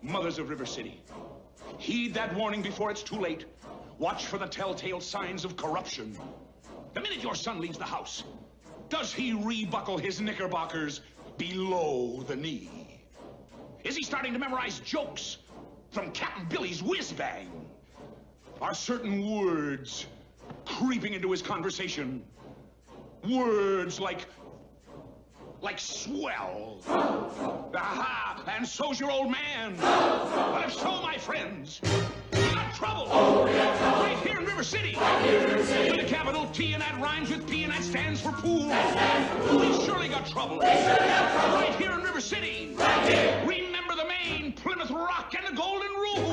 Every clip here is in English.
Mothers of River City, heed that warning before it's too late. Watch for the telltale signs of corruption. The minute your son leaves the house, does he rebuckle his knickerbockers below the knee? Is he starting to memorize jokes from Captain Billy's whiz-bang? Are certain words creeping into his conversation? Words like swell. Aha, and so's your old man. But if so, my friends, you got trouble. Right here in River City. With a capital T and that rhymes with P and that stands for pool. We surely got trouble. Right here in River City. Remember the Maine, Plymouth Rock, and the Golden Rule.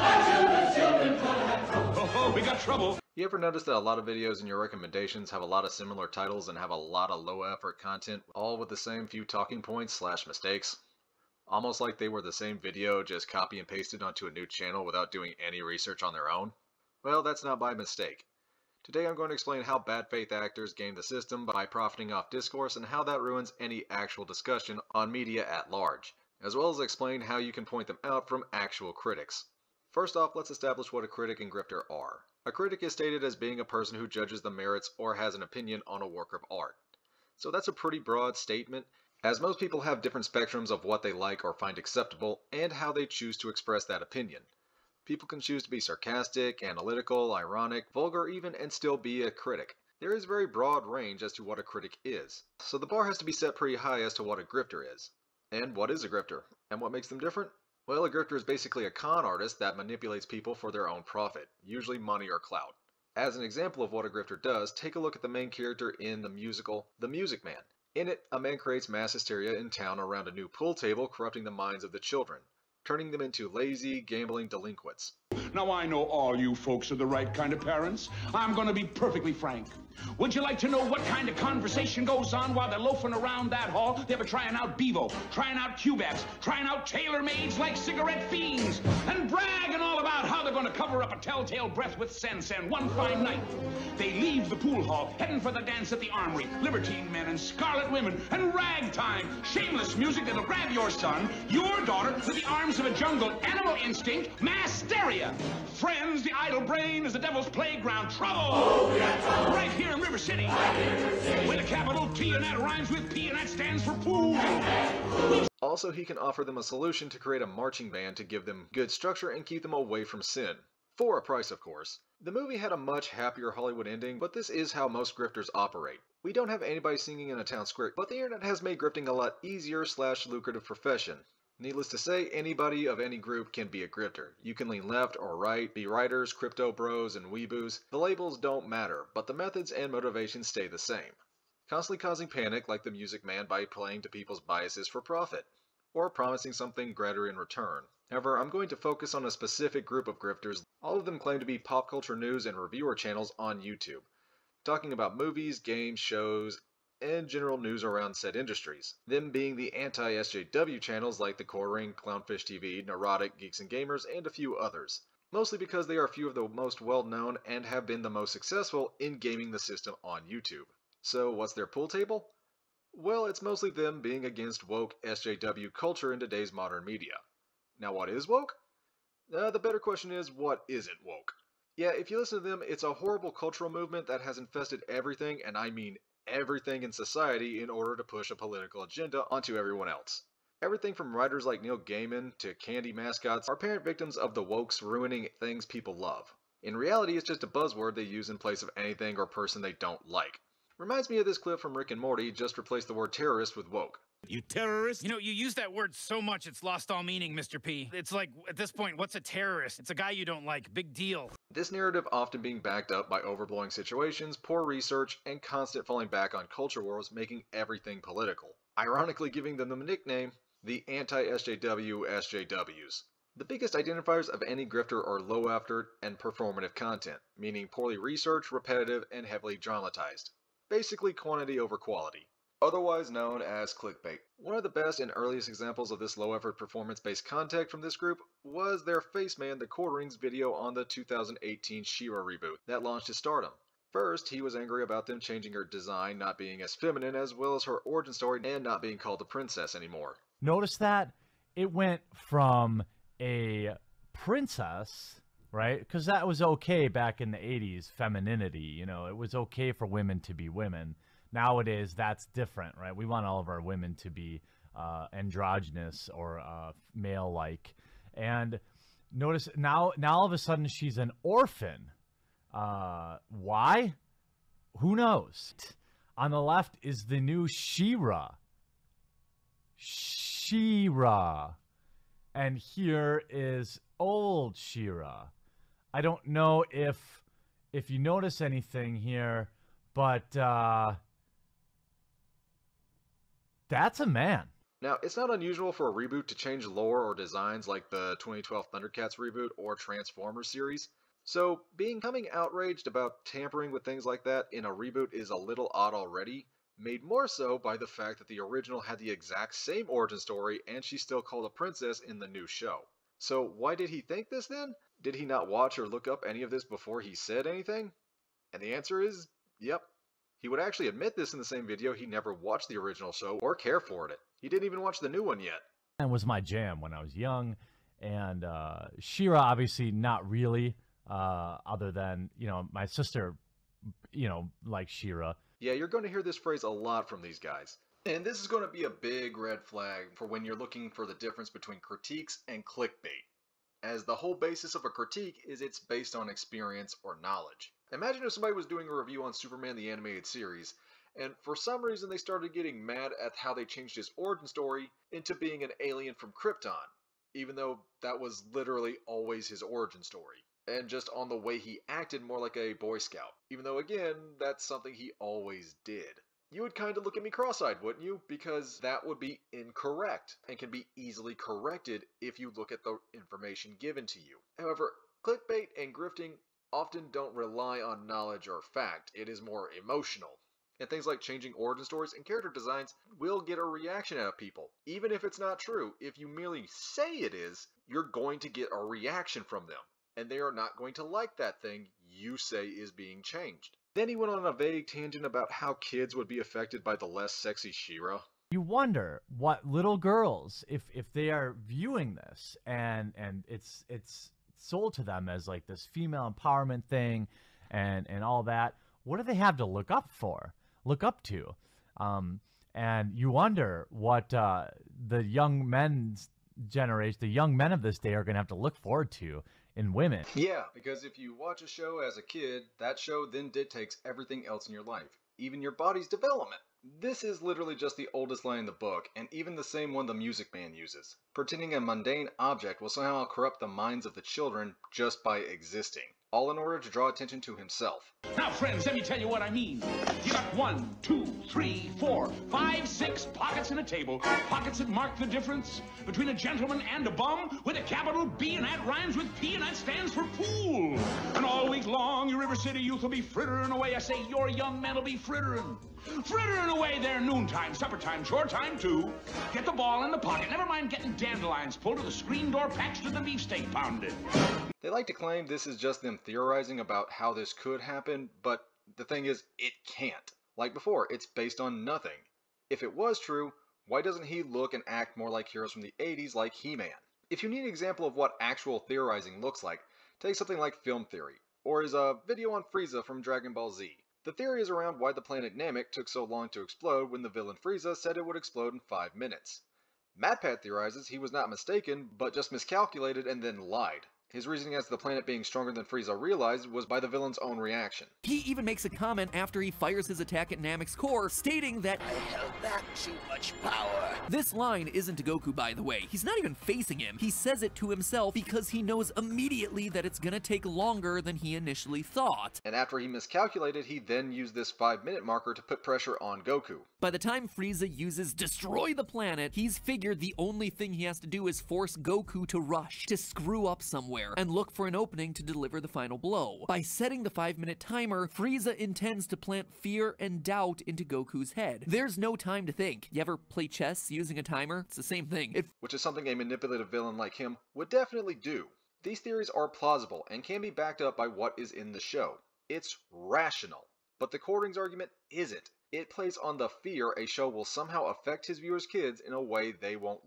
Oh, we got trouble. You ever notice that a lot of videos in your recommendations have a lot of similar titles and have a lot of low effort content, all with the same few talking points / mistakes? Almost like they were the same video, just copy and pasted onto a new channel without doing any research on their own? Well, that's not by mistake. Today I'm going to explain how bad faith actors game the system by profiting off discourse and how that ruins any actual discussion on media at large, as well as explain how you can point them out from actual critics. First off, let's establish what a critic and grifter are. A critic is stated as being a person who judges the merits or has an opinion on a work of art. So that's a pretty broad statement, as most people have different spectrums of what they like or find acceptable and how they choose to express that opinion. People can choose to be sarcastic, analytical, ironic, vulgar even, and still be a critic. There is a very broad range as to what a critic is, so the bar has to be set pretty high as to what a grifter is. And what is a grifter? And what makes them different? Well, a grifter is basically a con artist that manipulates people for their own profit, usually money or clout. As an example of what a grifter does, take a look at the main character in the musical The Music Man. In it, a man creates mass hysteria in town around a new pool table, corrupting the minds of the children, turning them into lazy, gambling delinquents. Now, I know all you folks are the right kind of parents. I'm going to be perfectly frank. Would you like to know what kind of conversation goes on while they're loafing around that hall? They were trying out Bevo, trying out Cubats, trying out tailor-mades like cigarette fiends, and bragging all about how they're going to cover up a telltale breath with sense. And one fine night, they leave the pool hall, heading for the dance at the Armory. Libertine men and scarlet women and ragtime, shameless music that'll grab your son, your daughter, to the arms of a jungle animal instinct, mass hysteria. Friends, the idle brain is the devil's playground. Trouble! Right here in River City. With a capital T and that rhymes with P and that stands for pool. Also, he can offer them a solution to create a marching band to give them good structure and keep them away from sin. For a price, of course. The movie had a much happier Hollywood ending, but this is how most grifters operate. We don't have anybody singing in a town square, but the internet has made grifting a lot easier / lucrative profession. Needless to say, anybody of any group can be a grifter. You can lean left or right, be writers, crypto bros, and weeboos. The labels don't matter, but the methods and motivations stay the same. Constantly causing panic like the Music Man by playing to people's biases for profit, or promising something greater in return. However, I'm going to focus on a specific group of grifters. All of them claim to be pop culture news and reviewer channels on YouTube, talking about movies, games, shows, and general news around said industries, them being the anti-SJW channels like The Core Ring, Clownfish TV, Neurotic, Geeks and Gamers, and a few others, mostly because they are a few of the most well-known and have been the most successful in gaming the system on YouTube. So what's their pool table? Well, it's mostly them being against woke SJW culture in today's modern media. Now what is woke? The better question is, what isn't woke? Yeah, if you listen to them, it's a horrible cultural movement that has infested everything, and I mean everything in society, in order to push a political agenda onto everyone else. Everything from writers like Neil Gaiman to candy mascots are apparent victims of the wokes ruining things people love. In reality, it's just a buzzword they use in place of anything or person they don't like. Reminds me of this clip from Rick and Morty, just replace the word terrorist with woke. You terrorist? You know, you use that word so much it's lost all meaning, Mr. P. It's like, at this point, what's a terrorist? It's a guy you don't like. Big deal. This narrative often being backed up by overblowing situations, poor research, and constant falling back on culture wars, making everything political. Ironically giving them the nickname, the anti-SJW SJWs. The biggest identifiers of any grifter are low effort and performative content, meaning poorly researched, repetitive, and heavily dramatized. Basically quantity over quality. Otherwise known as clickbait. One of the best and earliest examples of this low-effort performance-based content from this group was their Faceman the Core Rings video on the 2018 She-Ra reboot that launched his stardom. First, he was angry about them changing her design, not being as feminine, as well as her origin story and not being called the princess anymore. Notice that? It went from a princess, right? Because that was okay back in the 80s, femininity, you know, it was okay for women to be women. Nowadays, that's different, right? We want all of our women to be androgynous or male-like. And notice now all of a sudden she's an orphan. Why? Who knows? On the left is the new She-Ra. She-Ra. And here is old She-Ra. I don't know if you notice anything here, but that's a man. Now, it's not unusual for a reboot to change lore or designs like the 2012 Thundercats reboot or Transformers series. So, becoming outraged about tampering with things like that in a reboot is a little odd already, made more so by the fact that the original had the exact same origin story and she's still called a princess in the new show. So why did he think this then? Did he not watch or look up any of this before he said anything? And the answer is, yep. He would actually admit this in the same video. He never watched the original show or care for it. He didn't even watch the new one yet. And was my jam when I was young. And She-Ra, obviously not really, other than, you know, my sister, you know, likes She-Ra. Yeah, you're going to hear this phrase a lot from these guys. And this is going to be a big red flag for when you're looking for the difference between critiques and clickbait, as the whole basis of a critique is it's based on experience or knowledge. Imagine if somebody was doing a review on Superman the Animated Series, and for some reason they started getting mad at how they changed his origin story into being an alien from Krypton, even though that was literally always his origin story. And just on the way he acted more like a Boy Scout, even though again, that's something he always did. You would kind of look at me cross-eyed, wouldn't you? Because that would be incorrect, and can be easily corrected if you look at the information given to you. However, clickbait and grifting often don't rely on knowledge or fact, it is more emotional. And things like changing origin stories and character designs will get a reaction out of people. Even if it's not true, if you merely say it is, you're going to get a reaction from them. And they are not going to like that thing you say is being changed. Then he went on a vague tangent about how kids would be affected by the less sexy She-Ra. You wonder what little girls, if they are viewing this and it's sold to them as like this female empowerment thing and all that, what do they have to look up to? And you wonder what the young men's generation, the young men of this day are going to have to look forward to in women. Yeah, because if you watch a show as a kid, that show then dictates everything else in your life, even your body's development. This is literally just the oldest line in the book, and even the same one the Music Man uses. Pretending a mundane object will somehow corrupt the minds of the children just by existing, all in order to draw attention to himself. Now, friends, let me tell you what I mean. You got 1, 2, 3, 4, 5, 6 pockets in a table. Pockets that mark the difference between a gentleman and a bum with a capital B, and that rhymes with P, and that stands for pool. And all week long, your River City youth will be frittering away. I say your young men will be frittering away their noontime, supper time, chore time too. Get the ball in the pocket. Never mind getting dandelions pulled or the screen door patched or the beefsteak pounded. They like to claim this is just them theorizing about how this could happen, but the thing is, it can't. Like before, it's based on nothing. If it was true, why doesn't he look and act more like heroes from the 80s like He-Man? If you need an example of what actual theorizing looks like, take something like film theory, or his video on Frieza from Dragon Ball Z. The theory is around why the planet Namek took so long to explode when the villain Frieza said it would explode in 5 minutes. MatPat theorizes he was not mistaken, but just miscalculated and then lied. His reasoning as to the planet being stronger than Frieza realized was by the villain's own reaction. He even makes a comment after he fires his attack at Namek's core, stating that I held back too much power. This line isn't to Goku, by the way. He's not even facing him. He says it to himself because he knows immediately that it's gonna take longer than he initially thought. And after he miscalculated, he then used this 5-minute marker to put pressure on Goku. By the time Frieza uses Destroy the Planet, he's figured the only thing he has to do is force Goku to rush, to screw up somewhere, and look for an opening to deliver the final blow. By setting the 5-minute timer, Frieza intends to plant fear and doubt into Goku's head. There's no time to think. You ever play chess using a timer? It's the same thing. Which is something a manipulative villain like him would definitely do. These theories are plausible and can be backed up by what is in the show. It's rational. But the core rings argument isn't. It plays on the fear a show will somehow affect his viewers' kids in a way they won't like.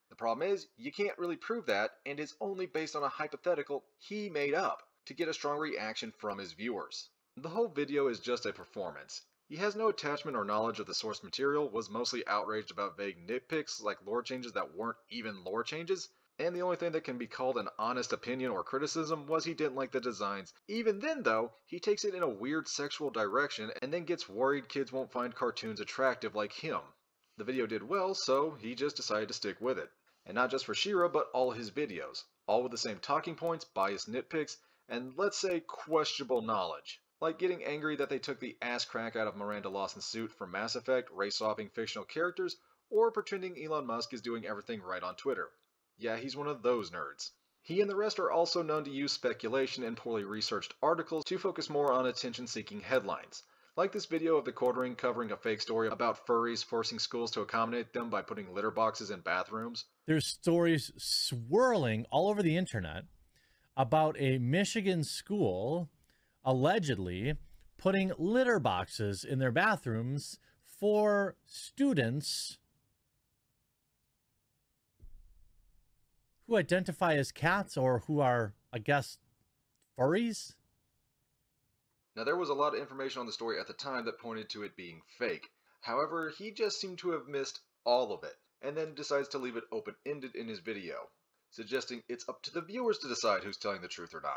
The problem is, you can't really prove that, and it's only based on a hypothetical he made up to get a strong reaction from his viewers. The whole video is just a performance. He has no attachment or knowledge of the source material, was mostly outraged about vague nitpicks like lore changes that weren't even lore changes, and the only thing that can be called an honest opinion or criticism was he didn't like the designs. Even then though, he takes it in a weird sexual direction and then gets worried kids won't find cartoons attractive like him. The video did well, so he just decided to stick with it. And not just for She-Ra, but all his videos. All with the same talking points, biased nitpicks, and let's say questionable knowledge. Like getting angry that they took the ass crack out of Miranda Lawson's suit for Mass Effect, race-swapping fictional characters, or pretending Elon Musk is doing everything right on Twitter. Yeah, he's one of those nerds. He and the rest are also known to use speculation and poorly researched articles to focus more on attention-seeking headlines. Like this video of the quartering covering a fake story about furries forcing schools to accommodate them by putting litter boxes in bathrooms. There's stories swirling all over the internet about a Michigan school allegedly putting litter boxes in their bathrooms for students who identify as cats or who are, I guess, furries? Now there was a lot of information on the story at the time that pointed to it being fake. However, he just seemed to have missed all of it, and then decides to leave it open-ended in his video, suggesting it's up to the viewers to decide who's telling the truth or not.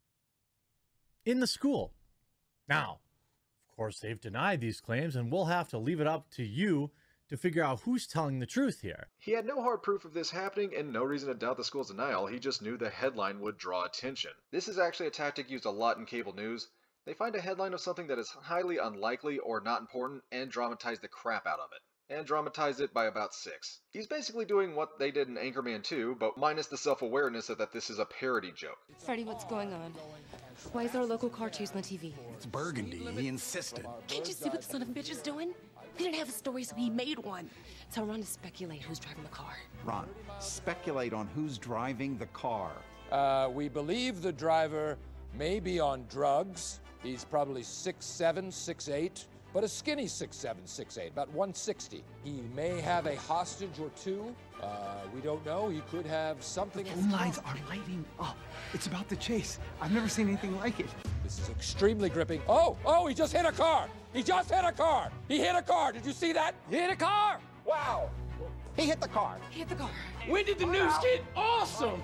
In the school. Now, of course, they've denied these claims, and we'll have to leave it up to you to figure out who's telling the truth here. He had no hard proof of this happening and no reason to doubt the school's denial, he just knew the headline would draw attention. This is actually a tactic used a lot in cable news. They find a headline of something that is highly unlikely or not important and dramatize the crap out of it. And dramatize it by about 6. He's basically doing what they did in Anchorman 2, but minus the self-awareness that this is a parody joke. Freddie, what's going on? Why is our local car chasing on TV? It's burgundy. He insisted. Can't you see what the son of a bitch is doing? He didn't have a story, so he made one. Tell Ron to speculate who's driving the car. Ron, speculate on who's driving the car. We believe the driver may be on drugs. He's probably 6'7", 6'8", but a skinny 6'7", 6'8", about 160. He may have a hostage or two. We don't know. He could have something. The phone lines are lighting up. It's about the chase. I've never seen anything like it. This is extremely gripping. Oh, he just hit a car. He just hit a car. He hit a car. Did you see that? He hit a car. Wow. He hit the car. He hit the car. When did the news get awesome?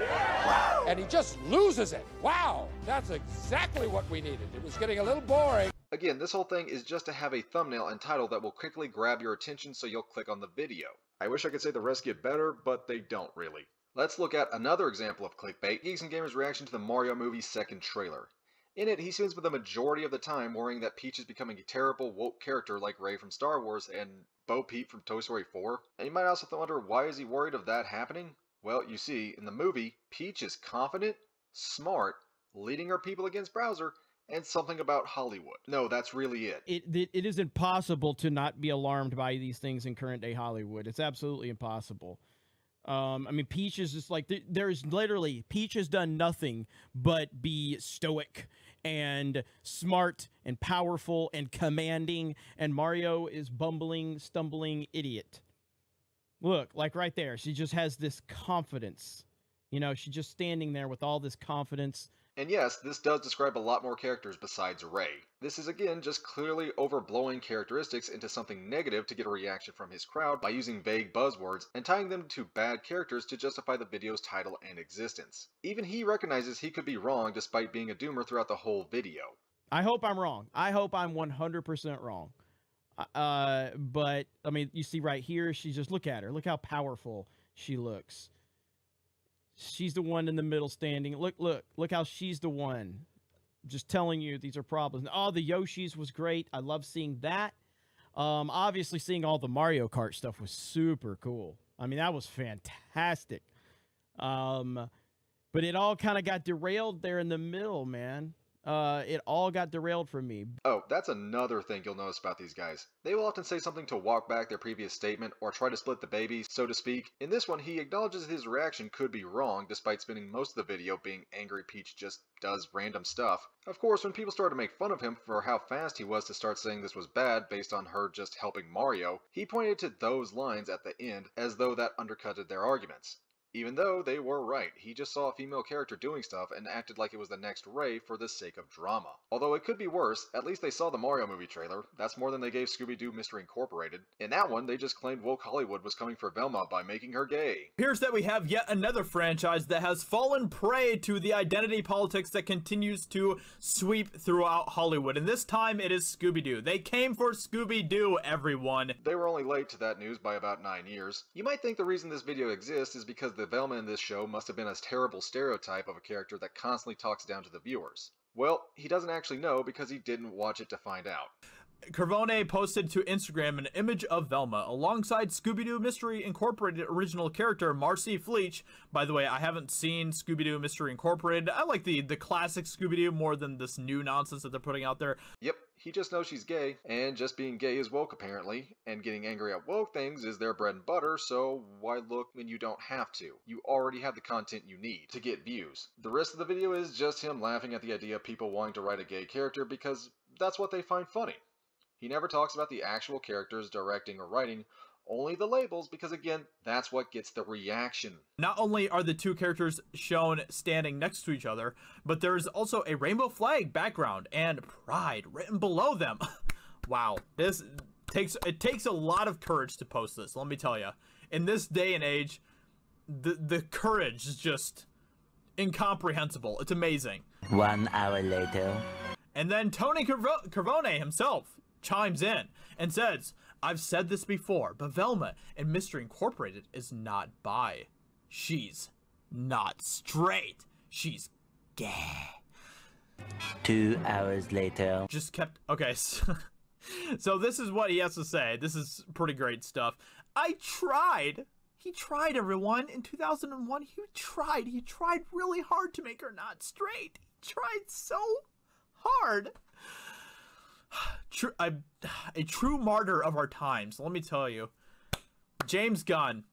And he just loses it. Wow. That's exactly what we needed. It was getting a little boring. Again, this whole thing is just to have a thumbnail and title that will quickly grab your attention so you'll click on the video. I wish I could say the rest get better, but they don't really. Let's look at another example of clickbait, Geeks and Gamers' reaction to the Mario movie's second trailer. In it, he spends the majority of the time worrying that Peach is becoming a terrible, woke character like Rey from Star Wars and Bo Peep from Toy Story 4. And you might also wonder, why is he worried of that happening? Well, you see, in the movie, Peach is confident, smart, leading her people against Bowser, and something about Hollywood. No, that's really it. It is impossible to not be alarmed by these things in current day Hollywood. It's absolutely impossible. I mean, Peach is just like, there's literally, Peach has done nothing but be stoic and smart and powerful and commanding, and Mario is bumbling, stumbling idiot. Look, like right there, she just has this confidence. You know, she's just standing there with all this confidence. And yes, this does describe a lot more characters besides Rey. This is again just clearly overblowing characteristics into something negative to get a reaction from his crowd by using vague buzzwords and tying them to bad characters to justify the video's title and existence. Even he recognizes he could be wrong despite being a doomer throughout the whole video. I hope I'm wrong. I hope I'm 100% wrong. But, I mean, you see right here, she's just, look at her. Look how powerful she looks. She's the one in the middle standing. Look how she's the one. Just telling you these are problems. Oh, the Yoshis was great. I love seeing that. Obviously, seeing all the Mario Kart stuff was super cool. I mean, that was fantastic. But it all kind of got derailed there in the middle, man. it all got derailed from me. Oh, that's another thing you'll notice about these guys. They will often say something to walk back their previous statement or try to split the baby, so to speak. In this one, he acknowledges his reaction could be wrong, despite spending most of the video being angry Peach just does random stuff. Of course, when people started to make fun of him for how fast he was to start saying this was bad based on her just helping Mario, he pointed to those lines at the end as though that undercutted their arguments. Even though they were right, he just saw a female character doing stuff and acted like it was the next Ray for the sake of drama. Although it could be worse, at least they saw the Mario movie trailer. That's more than they gave Scooby-Doo Mystery Incorporated. In that one, they just claimed woke Hollywood was coming for Velma by making her gay. Appears that we have yet another franchise that has fallen prey to the identity politics that continues to sweep throughout Hollywood, and this time it is Scooby-Doo. They came for Scooby-Doo, everyone. They were only late to that news by about 9 years. You might think the reason this video exists is because the Velma in this show must have been a terrible stereotype of a character that constantly talks down to the viewers. Well, he doesn't actually know because he didn't watch it to find out. Carvone posted to Instagram an image of Velma alongside Scooby-Doo Mystery Incorporated original character Marcy Fleech. By the way, I haven't seen Scooby-Doo Mystery Incorporated. I like the classic Scooby-Doo more than this new nonsense that they're putting out there. Yep, he just knows she's gay, and just being gay is woke apparently, and getting angry at woke things is their bread and butter, so why look when you don't have to? You already have the content you need to get views. The rest of the video is just him laughing at the idea of people wanting to write a gay character because that's what they find funny. He never talks about the actual characters directing or writing, only the labels, because again, that's what gets the reaction. Not only are the two characters shown standing next to each other, but there's also a rainbow flag background and pride written below them. Wow, it takes a lot of courage to post this, let me tell you. In this day and age, the courage is just incomprehensible. It's amazing. 1 hour later. And then Tony Carvone himself chimes in and says, I've said this before, but Velma in Mystery Incorporated is not bi. She's not straight. She's gay. 2 hours later. Just kept... Okay, so this is what he has to say. This is pretty great stuff. I tried. He tried, everyone. In 2001, he tried. He tried really hard to make her not straight. He tried so hard. A true martyr of our times, let me tell you. James Gunn.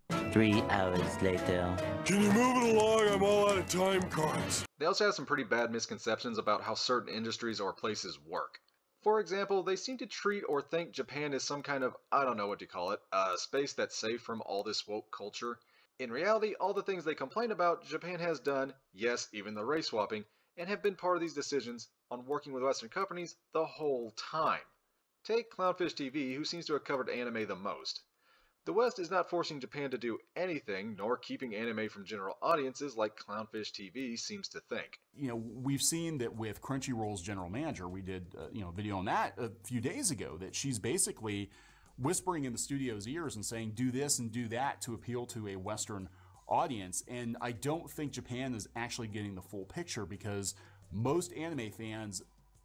3 hours later. Can you move it along? I'm all out of time cards. They also have some pretty bad misconceptions about how certain industries or places work. For example, they seem to treat or think Japan is some kind of, I don't know what you call it, a space that's safe from all this woke culture. In reality, all the things they complain about, Japan has done, yes, even the race swapping, and have been part of these decisions on working with Western companies the whole time. Take Clownfish TV, who seems to have covered anime the most. The West is not forcing Japan to do anything, nor keeping anime from general audiences like Clownfish TV seems to think. You know, we've seen that with Crunchyroll's general manager, we did a video on that a few days ago, that she's basically whispering in the studio's ears and saying, do this and do that to appeal to a Western audience. And I don't think Japan is actually getting the full picture, because most anime fans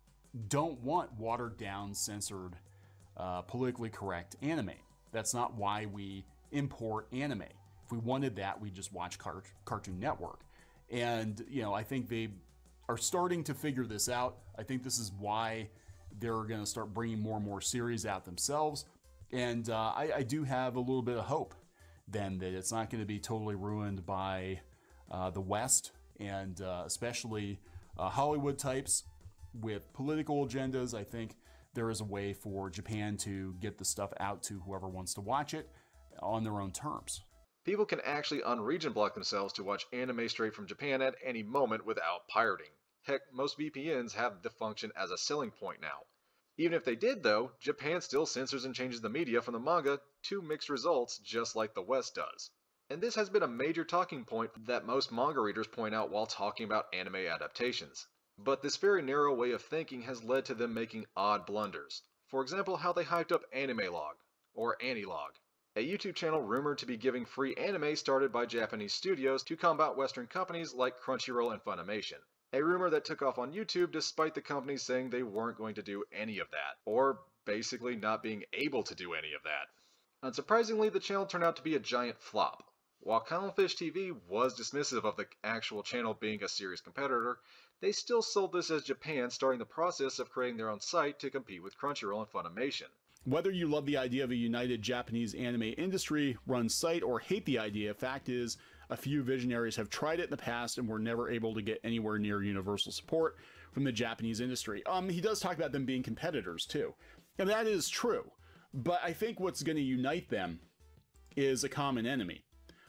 don't want watered down, censored, politically correct anime. That's not why we import anime. If we wanted that, we'd just watch Cartoon Network. And, you know, I think they are starting to figure this out. I think this is why they're going to start bringing more and more series out themselves. And I do have a little bit of hope then that it's not going to be totally ruined by the West, and especially Hollywood types with political agendas. I think there is a way for Japan to get the stuff out to whoever wants to watch it on their own terms. People can actually unregion block themselves to watch anime straight from Japan at any moment without pirating. Heck, most VPNs have the function as a selling point now. Even if they did though, Japan still censors and changes the media from the manga to mixed results just like the West does. And this has been a major talking point that most manga readers point out while talking about anime adaptations. But this very narrow way of thinking has led to them making odd blunders. For example, how they hyped up Anime Log, or Anilog, a YouTube channel rumored to be giving free anime started by Japanese studios to combat Western companies like Crunchyroll and Funimation. A rumor that took off on YouTube despite the companies saying they weren't going to do any of that, or basically not being able to do any of that. Unsurprisingly, the channel turned out to be a giant flop. While Clownfish TV was dismissive of the actual channel being a serious competitor, they still sold this as Japan starting the process of creating their own site to compete with Crunchyroll and Funimation. Whether you love the idea of a united Japanese anime industry run site or hate the idea, fact is a few visionaries have tried it in the past and were never able to get anywhere near universal support from the Japanese industry. He does talk about them being competitors too, and that is true, but I think what's going to unite them is a common enemy.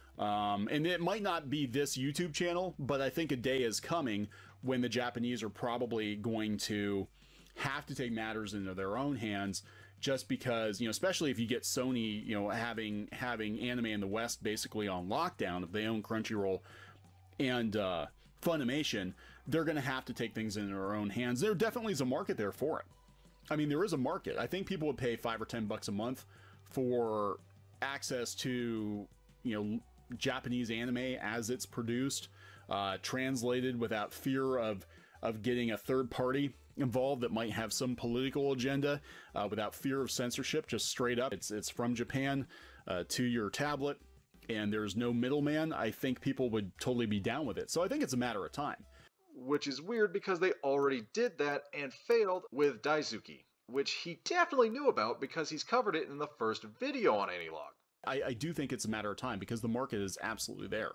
And it might not be this YouTube channel, but I think a day is coming when the Japanese are probably going to have to take matters into their own hands, just because, you know, especially if you get Sony, you know, having anime in the West basically on lockdown, if they own Crunchyroll and Funimation, they're going to have to take things into their own hands. There definitely is a market there for it. I mean, there is a market. I think people would pay $5 or $10 a month for access to, you know, Japanese anime as it's produced, translated without fear of getting a third party involved that might have some political agenda, without fear of censorship, just straight up. It's from Japan to your tablet, and there's no middleman. I think people would totally be down with it. So I think it's a matter of time. Which is weird because they already did that and failed with Daisuke, which he definitely knew about because he's covered it in the first video on Anilog. I do think it's a matter of time because the market is absolutely there.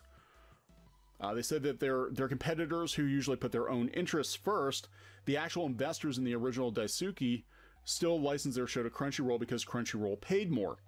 They said that they're competitors who usually put their own interests first. The actual investors in the original Daisuke still license their show to Crunchyroll because Crunchyroll paid more.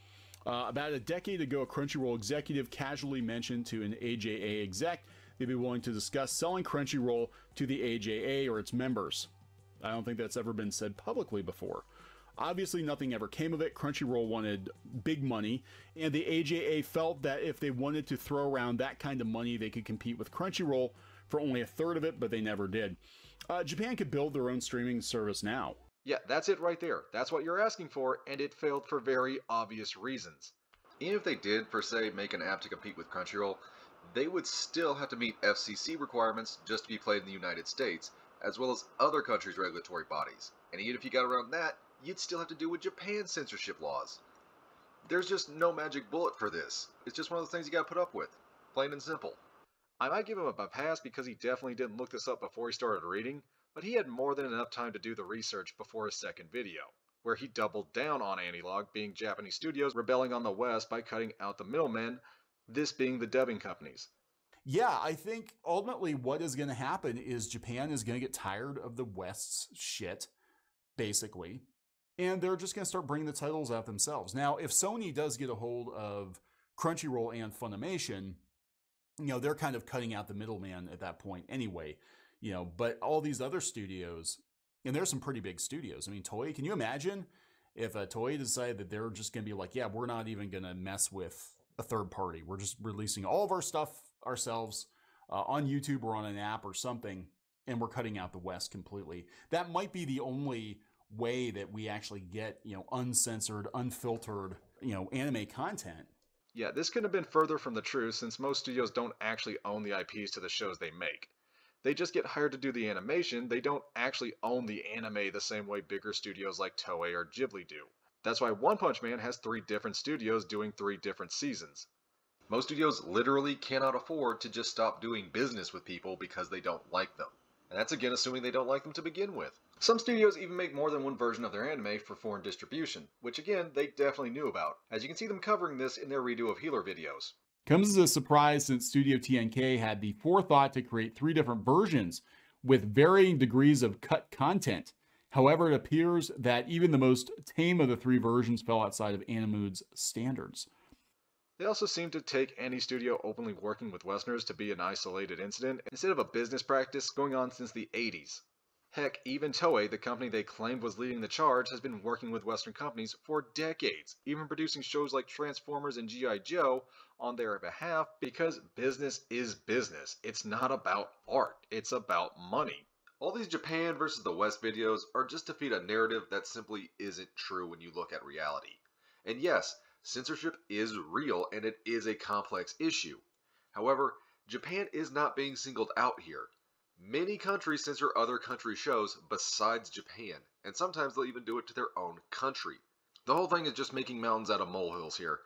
About a decade ago, a Crunchyroll executive casually mentioned to an AJA exec they'd be willing to discuss selling Crunchyroll to the AJA or its members. I don't think that's ever been said publicly before. Obviously, nothing ever came of it. Crunchyroll wanted big money, and the AJA felt that if they wanted to throw around that kind of money, they could compete with Crunchyroll for only a third of it, but they never did. Japan could build their own streaming service now. Yeah, that's it right there. That's what you're asking for, and it failed for very obvious reasons. Even if they did, per se, make an app to compete with Crunchyroll, they would still have to meet FCC requirements just to be played in the United States, as well as other countries' regulatory bodies. And even if you got around that, you'd still have to deal with Japan's censorship laws. There's just no magic bullet for this. It's just one of those things you gotta put up with. Plain and simple. I might give him a pass because he definitely didn't look this up before he started reading, but he had more than enough time to do the research before his second video, where he doubled down on Anilog being Japanese studios rebelling on the West by cutting out the middlemen, this being the dubbing companies. Yeah, I think ultimately what is going to happen is Japan is going to get tired of the West's shit, basically, and they're just going to start bringing the titles out themselves. Now, if Sony does get a hold of Crunchyroll and Funimation, you know, they're kind of cutting out the middleman at that point anyway, you know, but all these other studios, and there's some pretty big studios. I mean, Toei, can you imagine if Toei decided that they're just going to be like, yeah, we're not even going to mess with a third party. We're just releasing all of our stuff ourselves on YouTube or on an app or something, and we're cutting out the West completely. That might be the only way that we actually get, you know, uncensored, unfiltered, you know, anime content. Yeah, this couldn't have been further from the truth since most studios don't actually own the IPs to the shows they make. They just get hired to do the animation. They don't actually own the anime the same way bigger studios like Toei or Ghibli do. That's why One Punch Man has 3 different studios doing 3 different seasons. Most studios literally cannot afford to just stop doing business with people because they don't like them. And that's again assuming they don't like them to begin with. Some studios even make more than one version of their anime for foreign distribution, which again, they definitely knew about, as you can see them covering this in their redo of Healer videos. Comes as a surprise since Studio TNK had the forethought to create 3 different versions with varying degrees of cut content. However, it appears that even the most tame of the 3 versions fell outside of Animude's standards. They also seem to take any studio openly working with Westerners to be an isolated incident instead of a business practice going on since the 80s. Heck, even Toei, the company they claimed was leading the charge, has been working with Western companies for decades, even producing shows like Transformers and G.I. Joe on their behalf because business is business. It's not about art, it's about money. All these Japan versus the West videos are just to feed a narrative that simply isn't true when you look at reality. And yes, censorship is real and it is a complex issue. However, Japan is not being singled out here. Many countries censor other country shows besides Japan, and sometimes they'll even do it to their own country. The whole thing is just making mountains out of molehills here.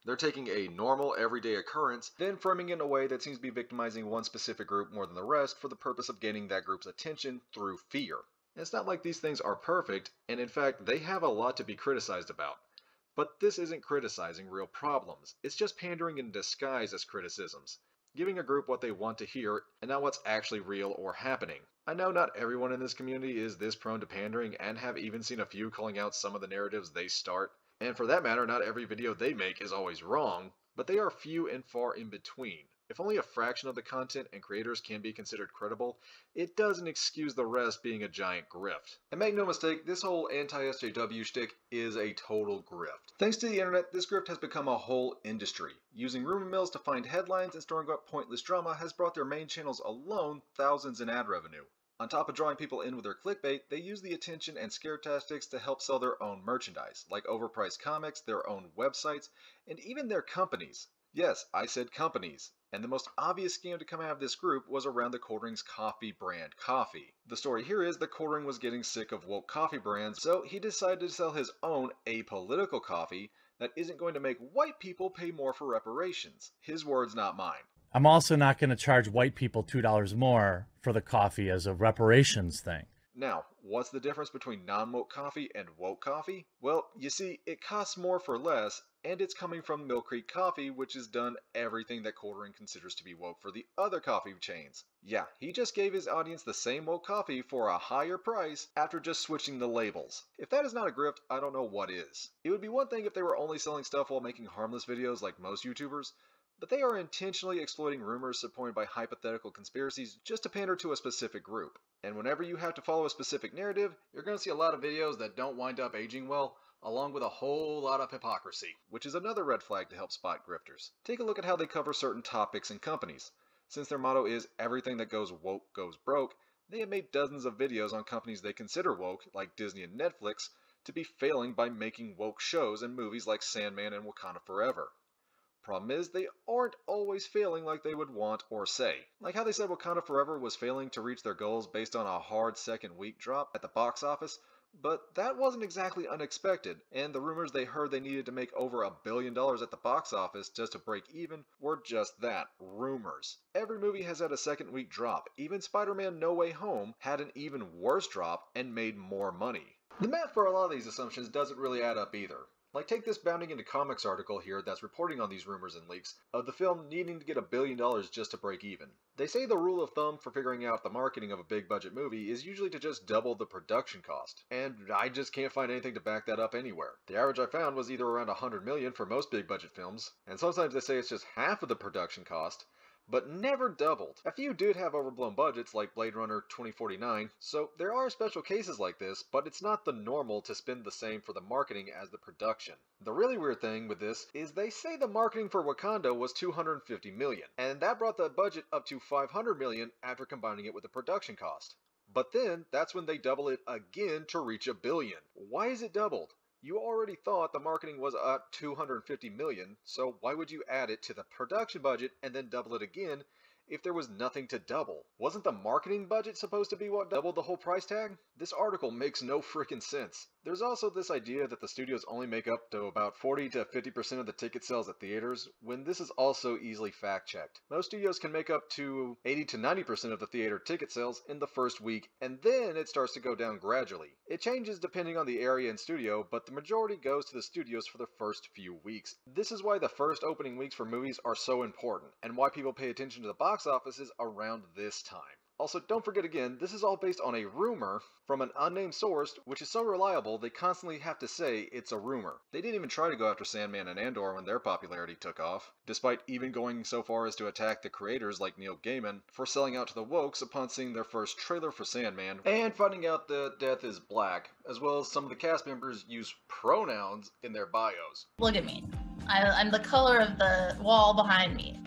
They're taking a normal, everyday occurrence, then framing it in a way that seems to be victimizing one specific group more than the rest for the purpose of gaining that group's attention through fear. It's not like these things are perfect, and in fact, they have a lot to be criticized about. But this isn't criticizing real problems, it's just pandering in disguise as criticisms, giving a group what they want to hear and not what's actually real or happening. I know not everyone in this community is this prone to pandering and have even seen a few calling out some of the narratives they start, and for that matter not every video they make is always wrong, but they are few and far in between. If only a fraction of the content and creators can be considered credible, it doesn't excuse the rest being a giant grift. And make no mistake, this whole anti-SJW shtick is a total grift. Thanks to the internet, this grift has become a whole industry. Using rumor mills to find headlines and storing up pointless drama has brought their main channels alone thousands in ad revenue. On top of drawing people in with their clickbait, they use the attention and scare tactics to help sell their own merchandise, like overpriced comics, their own websites, and even their companies. Yes, I said companies. And the most obvious scam to come out of this group was around the Cold Drinks coffee brand coffee. The story here is that Cold Ring was getting sick of woke coffee brands, so he decided to sell his own apolitical coffee that isn't going to make white people pay more for reparations. His words, not mine. I'm also not going to charge white people $2 more for the coffee as a reparations thing. Now, what's the difference between non-woke coffee and woke coffee? Well, you see, it costs more for less, and it's coming from Mill Creek Coffee, which has done everything that Cold Ring considers to be woke for the other coffee chains. Yeah, he just gave his audience the same woke coffee for a higher price after just switching the labels. If that is not a grift, I don't know what is. It would be one thing if they were only selling stuff while making harmless videos like most YouTubers, but they are intentionally exploiting rumors supported by hypothetical conspiracies just to pander to a specific group. And whenever you have to follow a specific narrative, you're going to see a lot of videos that don't wind up aging well, along with a whole lot of hypocrisy, which is another red flag to help spot grifters. Take a look at how they cover certain topics and companies. Since their motto is everything that goes woke goes broke, they have made dozens of videos on companies they consider woke, like Disney and Netflix, to be failing by making woke shows and movies like Sandman and Wakanda Forever. Problem is, they aren't always failing like they would want or say. Like how they said Wakanda Forever was failing to reach their goals based on a hard second week drop at the box office, but that wasn't exactly unexpected, and the rumors they heard they needed to make over $1 billion at the box office just to break even were just that, rumors. Every movie has had a second week drop. Even Spider-Man No Way Home had an even worse drop and made more money. The math for a lot of these assumptions doesn't really add up either. Like take this Bounding Into Comics article here that's reporting on these rumors and leaks of the film needing to get $1 billion just to break even. They say the rule of thumb for figuring out the marketing of a big budget movie is usually to just double the production cost. And I just can't find anything to back that up anywhere. The average I found was either around $100 million for most big budget films, and sometimes they say it's just half of the production cost, but never doubled. A few did have overblown budgets like Blade Runner 2049, so there are special cases like this, but it's not the normal to spend the same for the marketing as the production. The really weird thing with this is they say the marketing for Wakanda was $250 million, and that brought the budget up to $500 million after combining it with the production cost. But then, that's when they double it again to reach $1 billion. Why is it doubled? You already thought the marketing was at $250 million, so why would you add it to the production budget and then double it again if there was nothing to double? Wasn't the marketing budget supposed to be what doubled the whole price tag? This article makes no freaking sense. There's also this idea that the studios only make up to about 40 to 50% of the ticket sales at theaters, when this is also easily fact-checked. Most studios can make up to 80 to 90% of the theater ticket sales in the first week, and then it starts to go down gradually. It changes depending on the area and studio, but the majority goes to the studios for the first few weeks. This is why the first opening weeks for movies are so important, and why people pay attention to the box offices around this time. Also, don't forget again, this is all based on a rumor from an unnamed source, which is so reliable they constantly have to say it's a rumor. They didn't even try to go after Sandman and Andor when their popularity took off, despite even going so far as to attack the creators like Neil Gaiman for selling out to the wokes upon seeing their first trailer for Sandman, and finding out that Death is black, as well as some of the cast members use pronouns in their bios. Look at me. I'm the color of the wall behind me.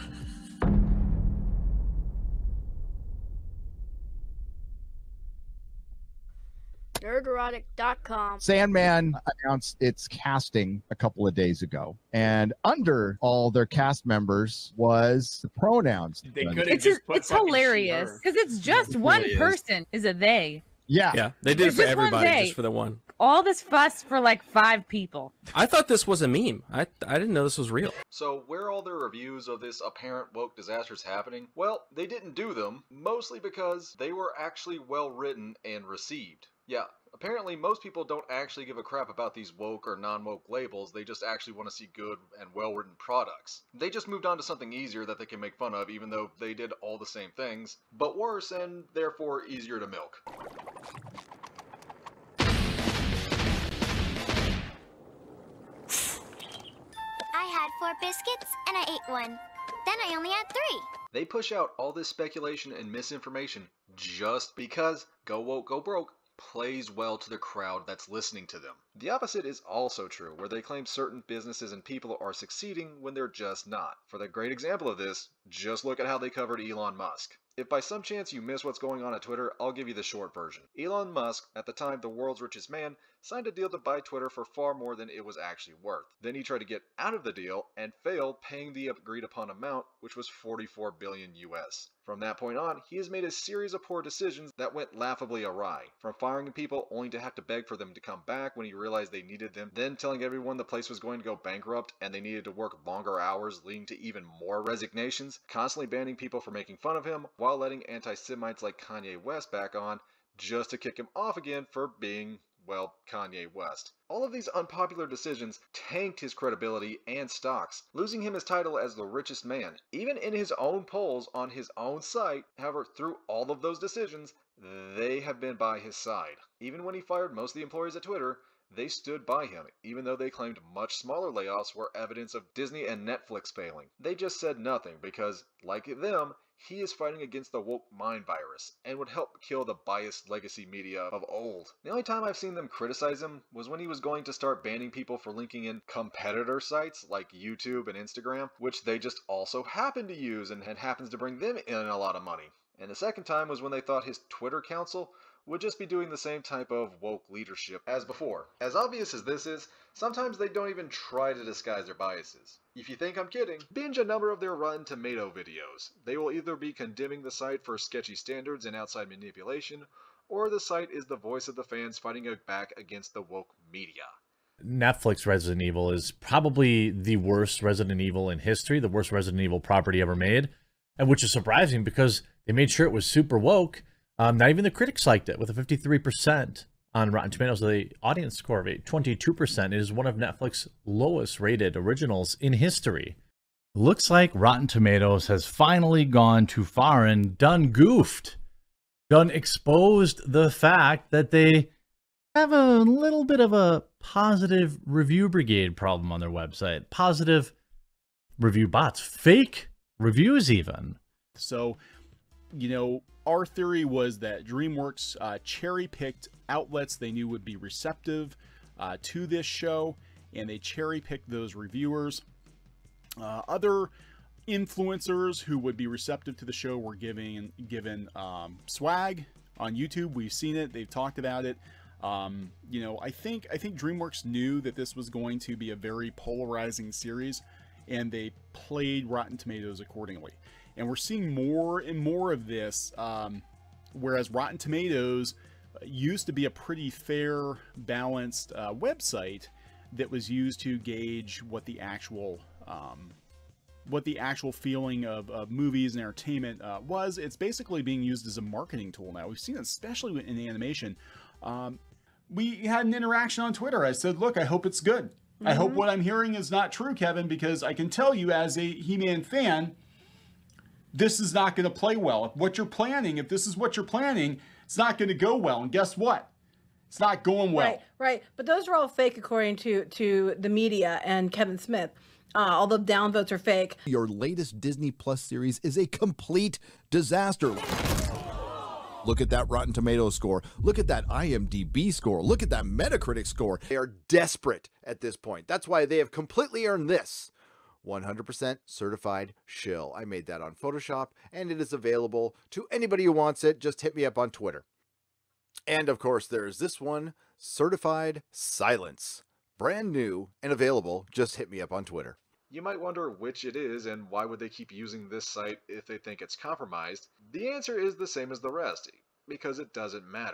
Nerderotic.com. Sandman announced its casting a couple of days ago, and under all their cast members was the pronouns. They it's hilarious because it's just one person. Is a they? Yeah, yeah, they did it for everybody, just for the one. all this fuss for like 5 people. I thought this was a meme. I didn't know this was real. So where are all the reviews of this apparent woke disasters happening? Well, they didn't do them, mostly because they were actually well written and received. Yeah, apparently most people don't actually give a crap about these woke or non-woke labels, they just actually want to see good and well-written products. They just moved on to something easier that they can make fun of, even though they did all the same things, but worse and therefore easier to milk. I had 4 biscuits and I ate 1. Then I only had 3. They push out all this speculation and misinformation just because go woke, go broke plays well to the crowd that's listening to them. The opposite is also true, where they claim certain businesses and people are succeeding when they're just not. For the great example of this, just look at how they covered Elon Musk. If by some chance you miss what's going on at Twitter, I'll give you the short version. Elon Musk, at the time the world's richest man, signed a deal to buy Twitter for far more than it was actually worth. Then he tried to get out of the deal and failed, paying the agreed upon amount, which was $44 billion US. From that point on, he has made a series of poor decisions that went laughably awry. From firing people only to have to beg for them to come back when he realized they needed them, then telling everyone the place was going to go bankrupt and they needed to work longer hours, leading to even more resignations, constantly banning people for making fun of him, while letting anti-Semites like Kanye West back on, just to kick him off again for being, well, Kanye West. All of these unpopular decisions tanked his credibility and stocks, losing him his title as the richest man. Even in his own polls on his own site, however, through all of those decisions, they have been by his side. Even when he fired most of the employees at Twitter, they stood by him, even though they claimed much smaller layoffs were evidence of Disney and Netflix failing. They just said nothing because, like them, he is fighting against the woke mind virus and would help kill the biased legacy media of old. The only time I've seen them criticize him was when he was going to start banning people for linking in competitor sites like YouTube and Instagram, which they just also happen to use and happens to bring them in a lot of money. And the second time was when they thought his Twitter council would just be doing the same type of woke leadership as before. As obvious as this is, sometimes they don't even try to disguise their biases. If you think I'm kidding, binge a number of their Rotten Tomato videos. They will either be condemning the site for sketchy standards and outside manipulation, or the site is the voice of the fans fighting back against the woke media. Netflix Resident Evil is probably the worst Resident Evil in history, the worst Resident Evil property ever made, and which is surprising because they made sure it was super woke. Not even the critics liked it, with a 53% on Rotten Tomatoes, the audience score of 22%. It is one of Netflix's lowest rated originals in history. Looks like Rotten Tomatoes has finally gone too far and done goofed. Done exposed the fact that they have a little bit of a positive review brigade problem on their website. Positive review bots, fake reviews even. So, you know, our theory was that DreamWorks cherry-picked outlets they knew would be receptive to this show, and they cherry-picked those reviewers. Other influencers who would be receptive to the show were given swag on YouTube. We've seen it. They've talked about it. You know, I think DreamWorks knew that this was going to be a very polarizing series, and they played Rotten Tomatoes accordingly. And we're seeing more and more of this, whereas Rotten Tomatoes used to be a pretty fair, balanced website that was used to gauge what the actual feeling of movies and entertainment was. It's basically being used as a marketing tool now. We've seen it especially in animation. We had an interaction on Twitter. I said, look, I hope it's good. I hope what I'm hearing is not true, Kevin, because I can tell you as a He-Man fan, this is not going to play well. If this is what you're planning, it's not going to go well. And guess what? It's not going well. Right. But those are all fake according to the media and Kevin Smith. All the downvotes are fake. Your latest Disney Plus series is a complete disaster. Look at that Rotten Tomatoes score. Look at that IMDb score. Look at that Metacritic score. They are desperate at this point. That's why they have completely earned this 100% certified shill. I made that on Photoshop, and it is available to anybody who wants it. Just hit me up on Twitter. And of course, there's this one, certified silence. Brand new and available. Just hit me up on Twitter. You might wonder which it is and why would they keep using this site if they think it's compromised. The answer is the same as the rest, because it doesn't matter.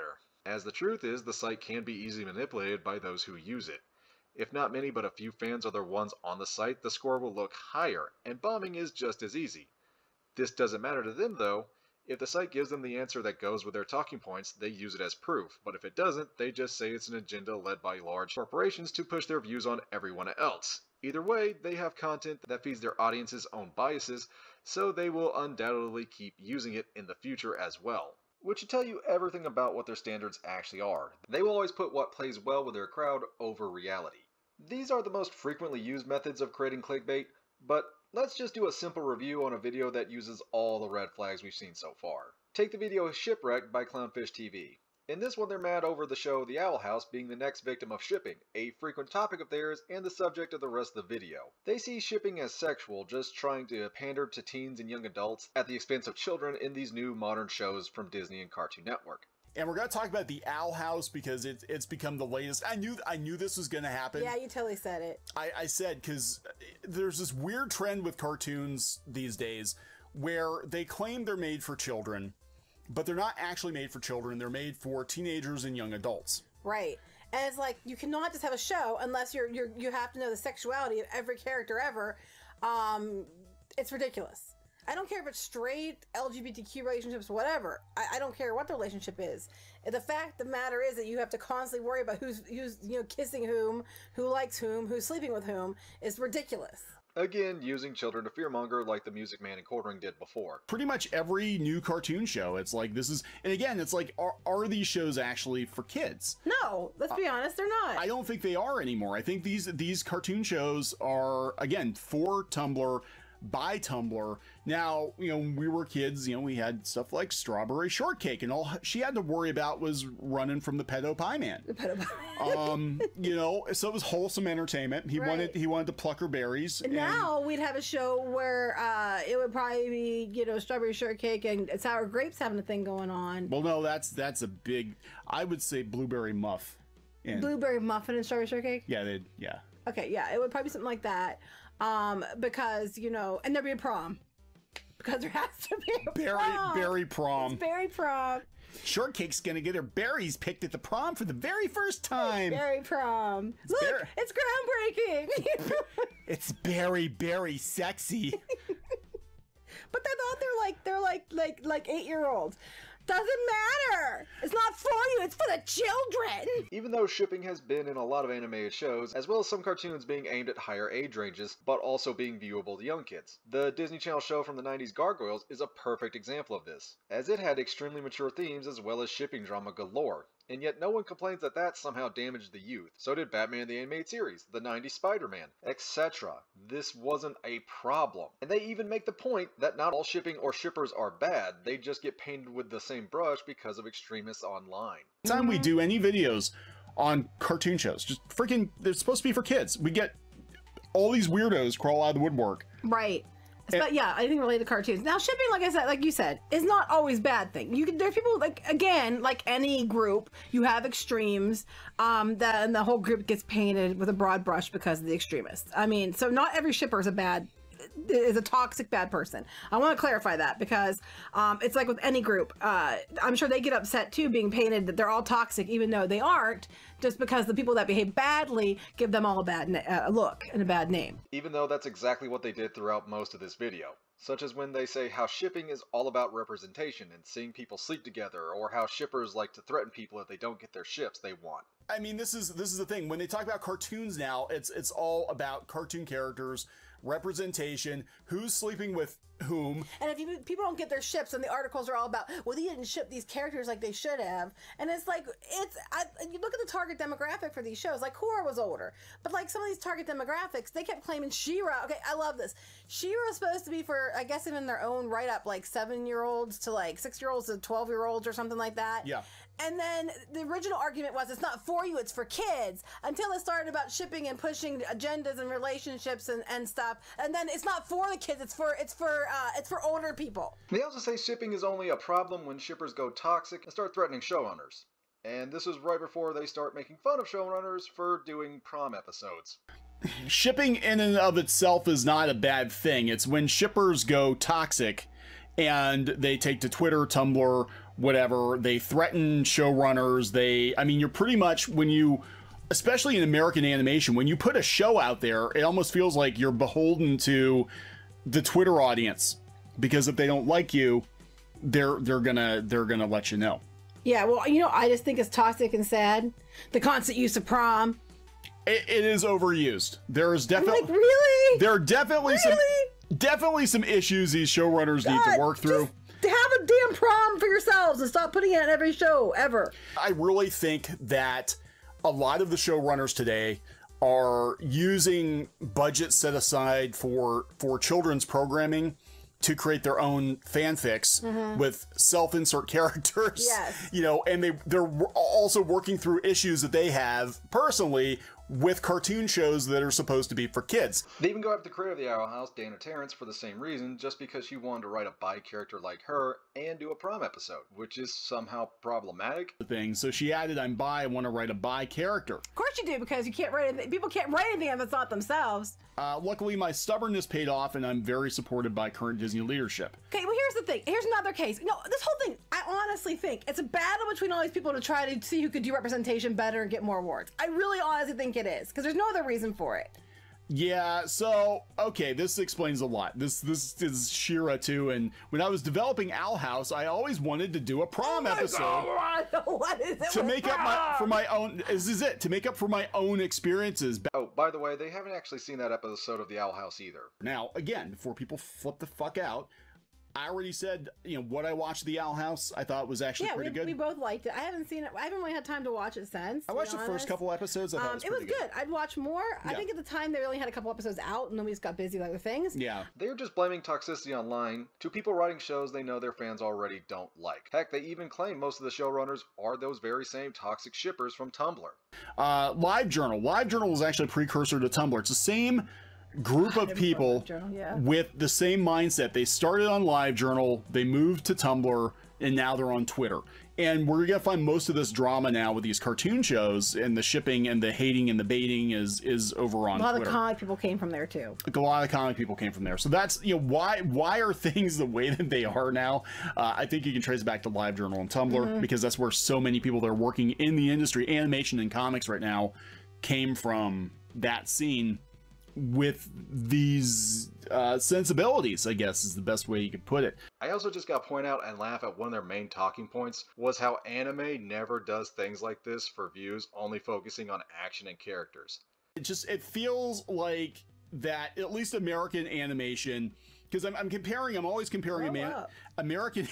as the truth is the site can be easily manipulated by those who use it. If not many but a few fans are the ones on the site, the score will look higher, and bombing is just as easy. This doesn't matter to them though. If the site gives them the answer that goes with their talking points, they use it as proof, but if it doesn't, they just say it's an agenda led by large corporations to push their views on everyone else. Either way, they have content that feeds their audience's own biases, so they will undoubtedly keep using it in the future as well. Which should tell you everything about what their standards actually are. They will always put what plays well with their crowd over reality. These are the most frequently used methods of creating clickbait, but let's just do a simple review on a video that uses all the red flags we've seen so far. Take the video Shipwrecked by Clownfish TV. In this one they're mad over the show The Owl House being the next victim of shipping, a frequent topic of theirs and the subject of the rest of the video. They see shipping as sexual, just trying to pander to teens and young adults at the expense of children in these new modern shows from Disney and Cartoon Network. And we're going to talk about The Owl House because it's become the latest. I knew this was going to happen. Yeah, you totally said it. I said, because there's this weird trend with cartoons these days where they claim they're made for children, but they're not actually made for children. They're made for teenagers and young adults. Right. And it's like, you cannot just have a show unless you have to know the sexuality of every character ever. It's ridiculous. I don't care if it's straight, LGBTQ relationships, whatever. I don't care what the relationship is. The fact of the matter is that you have to constantly worry about who's kissing whom, who likes whom, who's sleeping with whom is ridiculous. Again, using children to fearmonger like the Music Man and Quartering did before. Pretty much every new cartoon show, it's like this is, and again, it's like, are these shows actually for kids? No, let's be honest, they're not. I don't think they are anymore. I think these cartoon shows are, again, for Tumblr, by Tumblr. Now, when we were kids, we had stuff like Strawberry Shortcake, and all she had to worry about was running from the pedo pie man. The pedo pie man. So it was wholesome entertainment. He wanted to pluck her berries. And now we'd have a show where it would probably be, Strawberry Shortcake and Sour Grapes having a thing going on. Well, no, that's a big, I would say Blueberry Muff. Blueberry Muffin and Strawberry Shortcake? Yeah, Okay, yeah, it would probably be something like that. Because, and there'd be a prom. Because there has to be a prom. Berry prom. It's berry prom. Shortcake's gonna get her berries picked at the prom for the very first time. Berry prom. Look, it's groundbreaking. It's very sexy. But they're like 8-year-olds. Doesn't matter. It's not for you. It's for the children. Even though shipping has been in a lot of animated shows, as well as some cartoons being aimed at higher age ranges, but also being viewable to young kids. The Disney Channel show from the 90s Gargoyles is a perfect example of this, as it had extremely mature themes as well as shipping drama galore. And yet no one complains that that somehow damaged the youth. So did Batman the Animated Series, the 90s Spider-Man, etc. This wasn't a problem. And they even make the point that not all shipping or shippers are bad, they just get painted with the same brush because of extremists online. Anytime we do any videos on cartoon shows, just freaking, they're supposed to be for kids. We get all these weirdos crawl out of the woodwork. Right. But yeah, I think related to cartoons. Now, shipping, like you said, is not always a bad thing. There's people like any group, you have extremes, and the whole group gets painted with a broad brush because of the extremists. I mean, so not every shipper is a toxic bad person. I want to clarify that because it's like with any group. I'm sure they get upset too being painted that they're all toxic even though they aren't, just because the people that behave badly give them all a bad look and a bad name. Even though that's exactly what they did throughout most of this video. Such as when they say how shipping is all about representation and seeing people sleep together, or how shippers like to threaten people if they don't get their ships they want. I mean, this is the thing. When they talk about cartoons now, it's all about cartoon characters, representation, who's sleeping with whom. And if people don't get their ships, and the articles are all about, well, they didn't ship these characters like they should have. And it's like, you look at the target demographic for these shows, like Korra was older. But like some of these target demographics, they kept claiming She-Ra. Okay, I love this. She-Ra is supposed to be for, I guess even their own write-up, like 7-year-olds to like 6-year-olds to 12-year-olds or something like that. Yeah. And then the original argument was it's not for you, it's for kids. Until it started about shipping and pushing agendas and relationships and stuff. And then it's not for the kids, it's for older people. They also say shipping is only a problem when shippers go toxic and start threatening showrunners. And this was right before they start making fun of showrunners for doing prom episodes. Shipping in and of itself is not a bad thing. It's when shippers go toxic and they take to Twitter, Tumblr, whatever. They threaten showrunners. I mean, you're pretty much, when you, especially in American animation, when you put a show out there, it almost feels like you're beholden to the Twitter audience, because if they don't like you, they're gonna let you know. Yeah, well, you know, I just think it's toxic and sad. The constant use of prom. It is overused. There is definitely, like, really? There are definitely some issues these showrunners need to work through. Just have a damn prom for yourselves and stop putting it in every show ever. I really think that a lot of the showrunners today are using budgets set aside for children's programming to create their own fanfics with self-insert characters. Yes. You know, and they're also working through issues that they have personally with cartoon shows that are supposed to be for kids. They even go after the creator of the Owl House, Dana Terrence, for the same reason, just because she wanted to write a bi character like her and do a prom episode, which is somehow problematic. So she added, "I'm bi, I want to write a bi character." Of course you do, because you can't write anything. People can't write anything if it's not themselves. Luckily, my stubbornness paid off, and I'm very supported by current Disney leadership. Okay, well, here's the thing. Here's another case. No, this whole thing, I honestly think it's a battle between all these people to try to see who could do representation better and get more awards. I really honestly think it is, because there's no other reason for it. Yeah, so, okay, this explains a lot. This is Shira too, and when I was developing Owl House, I always wanted to do a prom episode. God, what is it to make up for my own, to make up for my own experiences. Oh, by the way, they haven't actually seen that episode of the Owl House either. Now, again, before people flip the fuck out, I already said, you know, what I watched the Owl House, I thought was actually pretty good. We both liked it. I haven't seen it. I haven't really had time to watch it since. I watched the first couple episodes. I thought it was good. I'd watch more. Yeah. I think at the time they only had a couple episodes out, and then we just got busy with other things. Yeah. They're just blaming toxicity online to people writing shows they know their fans already don't like. Heck, they even claim most of the showrunners are those very same toxic shippers from Tumblr. LiveJournal. LiveJournal was actually a precursor to Tumblr. It's the same group of people with the same mindset. They started on LiveJournal, they moved to Tumblr, and now they're on Twitter. And we're gonna find most of this drama now with these cartoon shows, and the shipping and the hating and the baiting is over on Twitter. A lot of the comic people came from there too. Like, a lot of comic people came from there. So that's, you know, why are things the way that they are now? I think you can trace it back to LiveJournal and Tumblr, because that's where so many people that are working in the industry, animation and comics right now, came from that scene with these sensibilities, I guess is the best way you could put it. I also just got to point out and laugh at one of their main talking points was how anime never does things like this for views, only focusing on action and characters. It feels like that, at least American animation, because I'm always comparing American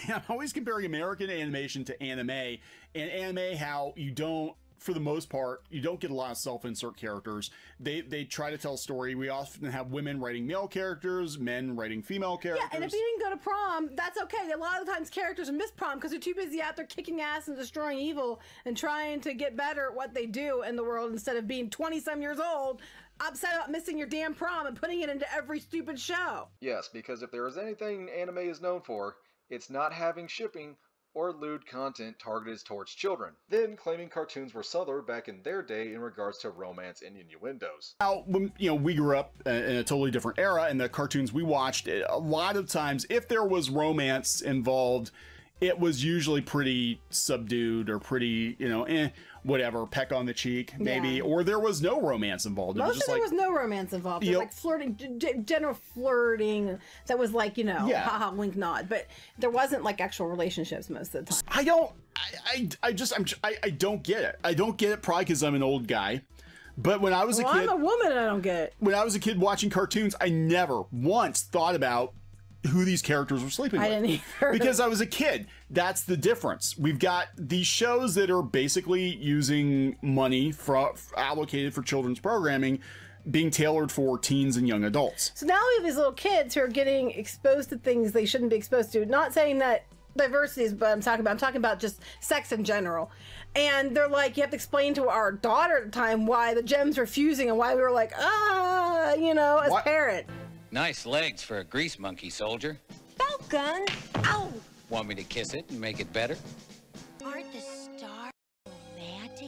animation to anime, and anime, how you don't, for the most part, you don't get a lot of self-insert characters. They try to tell a story. We often have women writing male characters, men writing female characters. Yeah, and if you didn't go to prom, that's okay. A lot of times characters miss prom because they're too busy out there kicking ass and destroying evil and trying to get better at what they do in the world instead of being 20-some years old, upset about missing your damn prom and putting it into every stupid show. Yes, because if there is anything anime is known for, it's not having shipping or lewd content targeted towards children, then claiming cartoons were subtler back in their day in regards to romance and innuendos. Now, when, you know, we grew up in a totally different era, and the cartoons we watched, a lot of times, if there was romance involved, it was usually pretty subdued or pretty, you know, whatever, peck on the cheek, maybe, or there was no romance involved. Most of there was no romance involved. It was like flirting, general flirting that was like, you know, haha, wink, nod. But there wasn't like actual relationships most of the time. I don't get it. I don't get it probably because I'm an old guy. But when I was a kid... I'm a woman and I don't get it. When I was a kid watching cartoons, I never once thought about who these characters were sleeping with. I didn't either. Because I was a kid. That's the difference. We've got these shows that are basically using money allocated for children's programming being tailored for teens and young adults. So now we have these little kids who are getting exposed to things they shouldn't be exposed to. Not saying that diversity is what I'm talking about just sex in general. And they're like, you have to explain to our daughter at the time why the gems were fusing and why we were like, you know, as parent. Nice legs for a grease monkey, soldier. Falcon! Ow! Want me to kiss it and make it better? Aren't the stars romantic?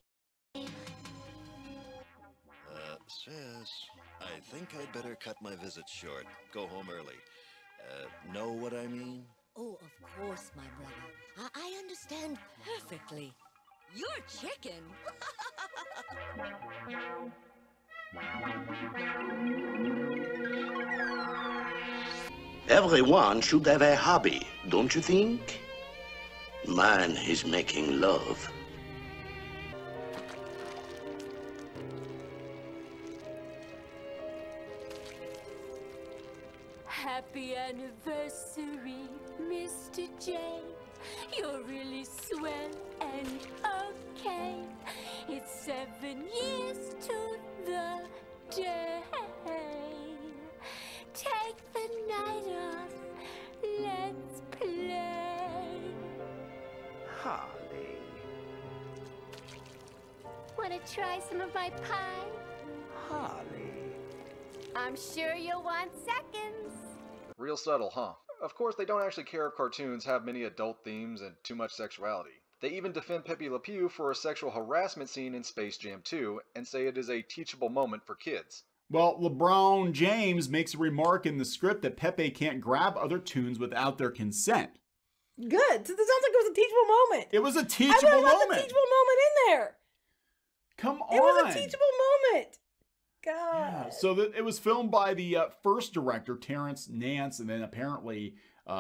Sis, I think I'd better cut my visit short. Go home early. Know what I mean? Oh, of course, my brother. I understand perfectly. You're chicken. Everyone should have a hobby, don't you think? Mine is making love. Happy anniversary, Mr. J. You're really swell and okay. It's 7 years to the day. Take the night off. Let's play. Holly. Wanna try some of my pie? Holly. I'm sure you'll want seconds. Real subtle, huh? Of course, they don't actually care if cartoons have many adult themes and too much sexuality. They even defend Pepe Le Pew for a sexual harassment scene in Space Jam 2 and say it is a teachable moment for kids. Well, LeBron James makes a remark in the script that Pepe can't grab other tunes without their consent. Good. So this sounds like it was a teachable moment. It was a teachable moment. A teachable moment in there. Come on. It was a teachable moment. God. Yeah, so it was filmed by the first director, Terrence Nance, and then apparently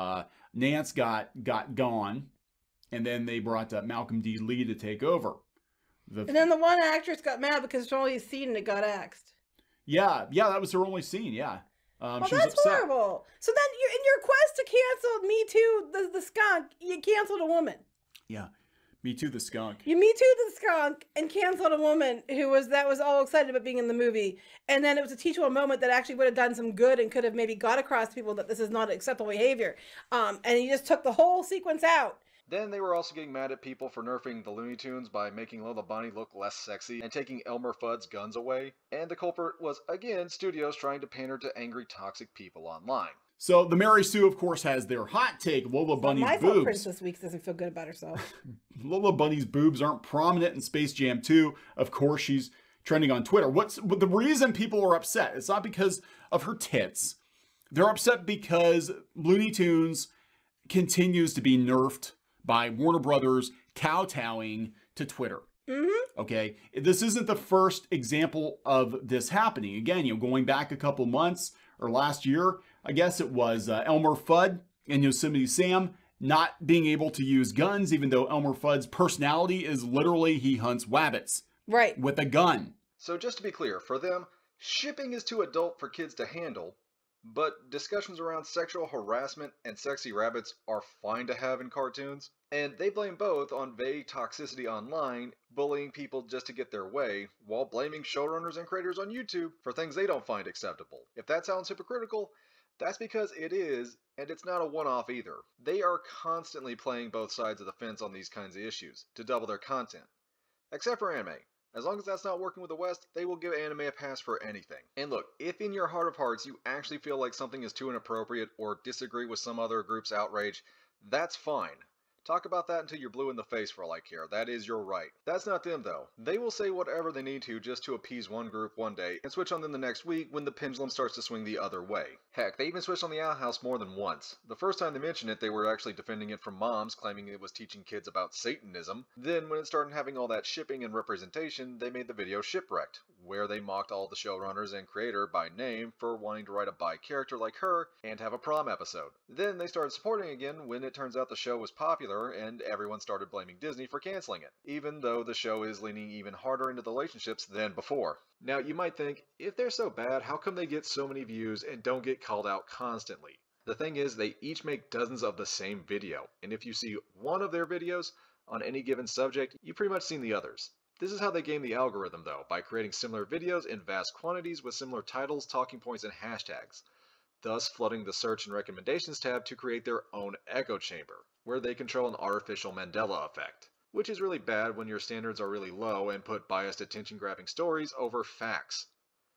Nance got gone, and then they brought Malcolm D. Lee to take over. And then the one actress got mad because it's only a scene and it got axed. Yeah, that was her only scene, yeah. Well, she was that's upset. horrible. So then in your quest to cancel Me Too, the skunk, you canceled a woman. Yeah, Me Too the skunk. You Me Too the skunk and canceled a woman who was all excited about being in the movie. And then it was a teachable moment that actually would have done some good and could have maybe got across to people that this is not acceptable behavior. And you just took the whole sequence out. Then they were also getting mad at people for nerfing the Looney Tunes by making Lola Bunny look less sexy and taking Elmer Fudd's guns away. And the culprit was, again, studios trying to pander to angry, toxic people online. So the Mary Sue, of course, has their hot take. Lola Bunny's My fault boobs. Princess Weeks doesn't feel good about herself. Lola Bunny's boobs aren't prominent in Space Jam 2. Of course, she's trending on Twitter. But the reason people are upset? It's not because of her tits. They're upset because Looney Tunes continues to be nerfed by Warner Brothers kowtowing to Twitter. Okay, this isn't the first example of this happening. Again, going back a couple months or last year, I guess it was Elmer Fudd and Yosemite Sam not being able to use guns, even though Elmer Fudd's personality is literally he hunts wabbits. Right. With a gun. So just to be clear, for them, shipping is too adult for kids to handle, but discussions around sexual harassment and sexy rabbits are fine to have in cartoons, and they blame both on vague toxicity online, bullying people just to get their way, while blaming showrunners and creators on YouTube for things they don't find acceptable. If that sounds hypocritical, that's because it is, and it's not a one-off either. They are constantly playing both sides of the fence on these kinds of issues, to double their content. Except for anime. As long as that's not working with the West, they will give anime a pass for anything. And look, if in your heart of hearts you actually feel like something is too inappropriate or disagree with some other group's outrage, that's fine. Talk about that until you're blue in the face for all I care. That is your right. That's not them though. They will say whatever they need to just to appease one group one day and switch on them the next week when the pendulum starts to swing the other way. Heck, they even switched on the Owl House more than once. The first time they mentioned it, they were actually defending it from moms, claiming it was teaching kids about Satanism. Then when it started having all that shipping and representation, they made the video Shipwrecked, where they mocked all the showrunners and creator by name for wanting to write a bi character like her and have a prom episode. Then they started supporting again when it turns out the show was popular and everyone started blaming Disney for canceling it, even though the show is leaning even harder into the relationships than before. Now you might think, if they're so bad, how come they get so many views and don't get called out constantly? The thing is, they each make dozens of the same video, and if you see one of their videos on any given subject, you've pretty much seen the others. This is how they game the algorithm though, by creating similar videos in vast quantities with similar titles, talking points, and hashtags, thus flooding the search and recommendations tab to create their own echo chamber, where they control an artificial Mandela effect, which is really bad when your standards are really low and put biased attention-grabbing stories over facts.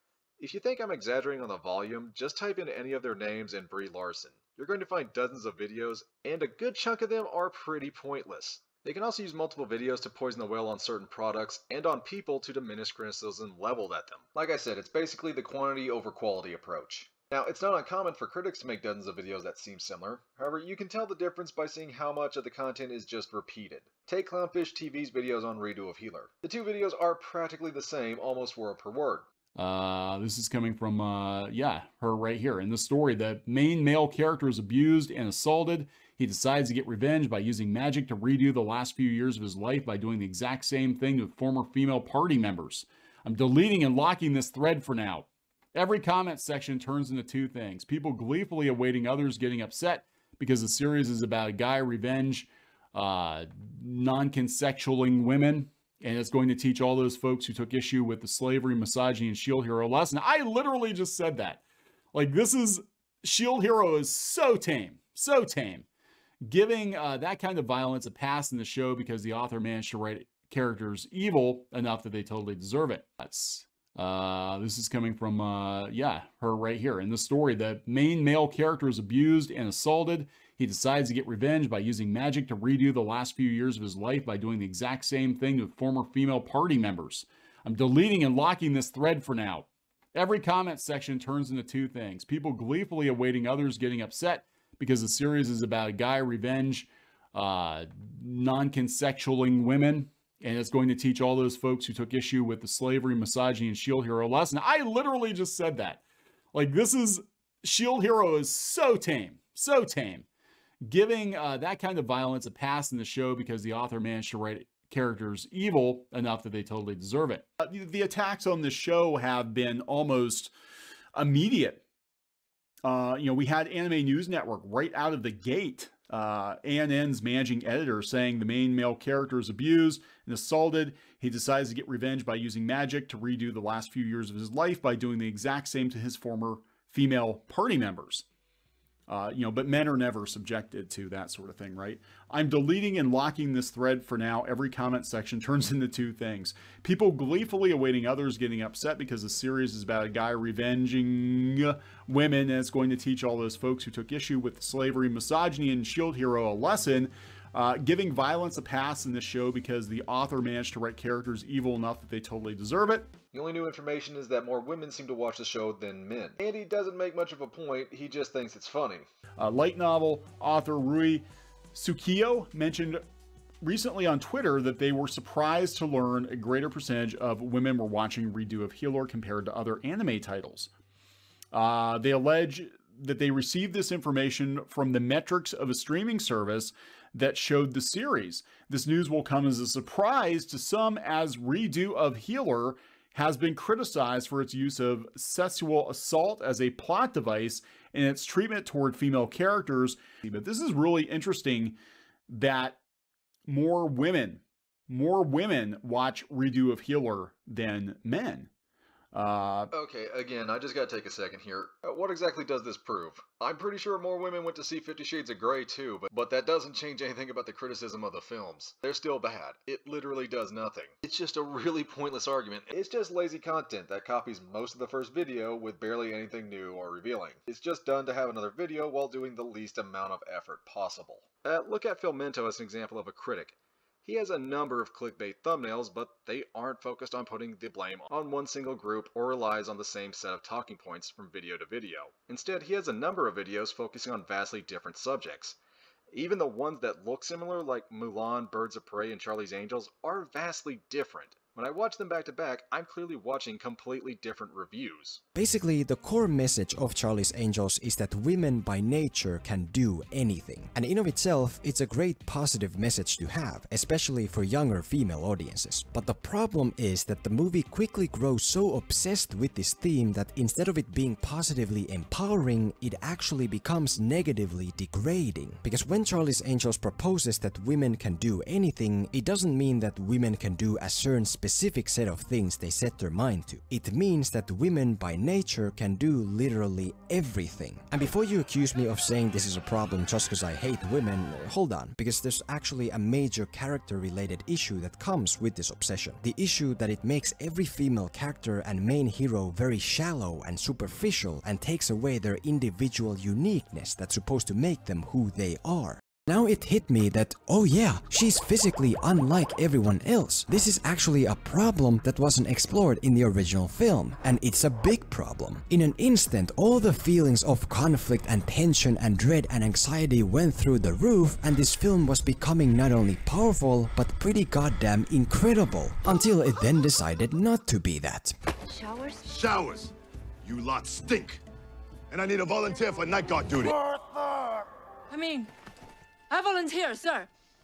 If you think I'm exaggerating on the volume, just type in any of their names and Brie Larson. You're going to find dozens of videos, and a good chunk of them are pretty pointless. They can also use multiple videos to poison the well on certain products and on people to diminish criticism leveled at them. Like I said, it's basically the quantity over quality approach. Now, it's not uncommon for critics to make dozens of videos that seem similar. However, you can tell the difference by seeing how much of the content is just repeated. Take Clownfish TV's videos on Redo of Healer. The two videos are practically the same, almost word per word. This is coming from, her right here. In the story, the main male character is abused and assaulted. He decides to get revenge by using magic to redo the last few years of his life by doing the exact same thing with former female party members. I'm deleting and locking this thread for now. Every comment section turns into two things. People gleefully awaiting others getting upset because the series is about a guy revenge, non-consensualing women, and it's going to teach all those folks who took issue with the slavery, misogyny, and shield hero lesson. I literally just said that. Like, this is, shield hero is so tame, so tame. Giving that kind of violence a pass in the show because the author managed to write characters evil enough that they totally deserve it. This is coming from, her right here. In the story, the main male character is abused and assaulted. He decides to get revenge by using magic to redo the last few years of his life by doing the exact same thing with former female party members. I'm deleting and locking this thread for now. Every comment section turns into two things. People gleefully awaiting others getting upset because the series is about a guy revenge, non-consensualing women, and it's going to teach all those folks who took issue with the slavery, misogyny, and shield hero lesson. I literally just said that. Like, this is, shield hero is so tame, so tame. Giving that kind of violence a pass in the show because the author managed to write characters evil enough that they totally deserve it. The attacks on the show have been almost immediate. We had Anime News Network right out of the gate. ANN's managing editor saying the main male character is abused and assaulted. He decides to get revenge by using magic to redo the last few years of his life by doing the exact same to his former female party members. But men are never subjected to that sort of thing, right? I'm deleting and locking this thread for now. Every comment section turns into two things. People gleefully awaiting others getting upset because the series is about a guy revenging women, and it's going to teach all those folks who took issue with slavery, misogyny, and shield hero a lesson. Giving violence a pass in this show because the author managed to write characters evil enough that they totally deserve it. The only new information is that more women seem to watch the show than men. And he doesn't make much of a point, he just thinks it's funny. Light novel author Rui Tsukiyo mentioned recently on Twitter that they were surprised to learn a greater percentage of women were watching Redo of Healer compared to other anime titles. They allege that they received this information from the metrics of a streaming service that showed the series. This news will come as a surprise to some, as Redo of Healer has been criticized for its use of sexual assault as a plot device and its treatment toward female characters. But this is really interesting that more women watch Redo of Healer than men. Okay, again, I just gotta take a second here. What exactly does this prove? I'm pretty sure more women went to see 50 Shades of Grey too, but that doesn't change anything about the criticism of the films. They're still bad. It literally does nothing. It's just a really pointless argument. It's just lazy content that copies most of the first video with barely anything new or revealing. It's just done to have another video while doing the least amount of effort possible. Look at Filmento as an example of a critic. He has a number of clickbait thumbnails, but they aren't focused on putting the blame on one single group or relies on the same set of talking points from video to video. Instead, he has a number of videos focusing on vastly different subjects. Even the ones that look similar, like Mulan, Birds of Prey, and Charlie's Angels, are vastly different. When I watch them back to back, I'm clearly watching completely different reviews. Basically, the core message of Charlie's Angels is that women by nature can do anything. And in of itself, it's a great positive message to have, especially for younger female audiences. But the problem is that the movie quickly grows so obsessed with this theme that instead of it being positively empowering, it actually becomes negatively degrading. Because when Charlie's Angels proposes that women can do anything, it doesn't mean that women can do a certain specific set of things they set their mind to. It means that women by nature can do literally everything. And before you accuse me of saying this is a problem just because I hate women, hold on, because there's actually a major character related issue that comes with this obsession. The issue that it makes every female character and main hero very shallow and superficial and takes away their individual uniqueness that's supposed to make them who they are. Now it hit me that, oh yeah, she's physically unlike everyone else. This is actually a problem that wasn't explored in the original film, and it's a big problem. In an instant, all the feelings of conflict and tension and dread and anxiety went through the roof, and this film was becoming not only powerful, but pretty goddamn incredible. Until it then decided not to be that. Showers? Showers! You lot stink! And I need a volunteer for night guard duty. I volunteer, sir.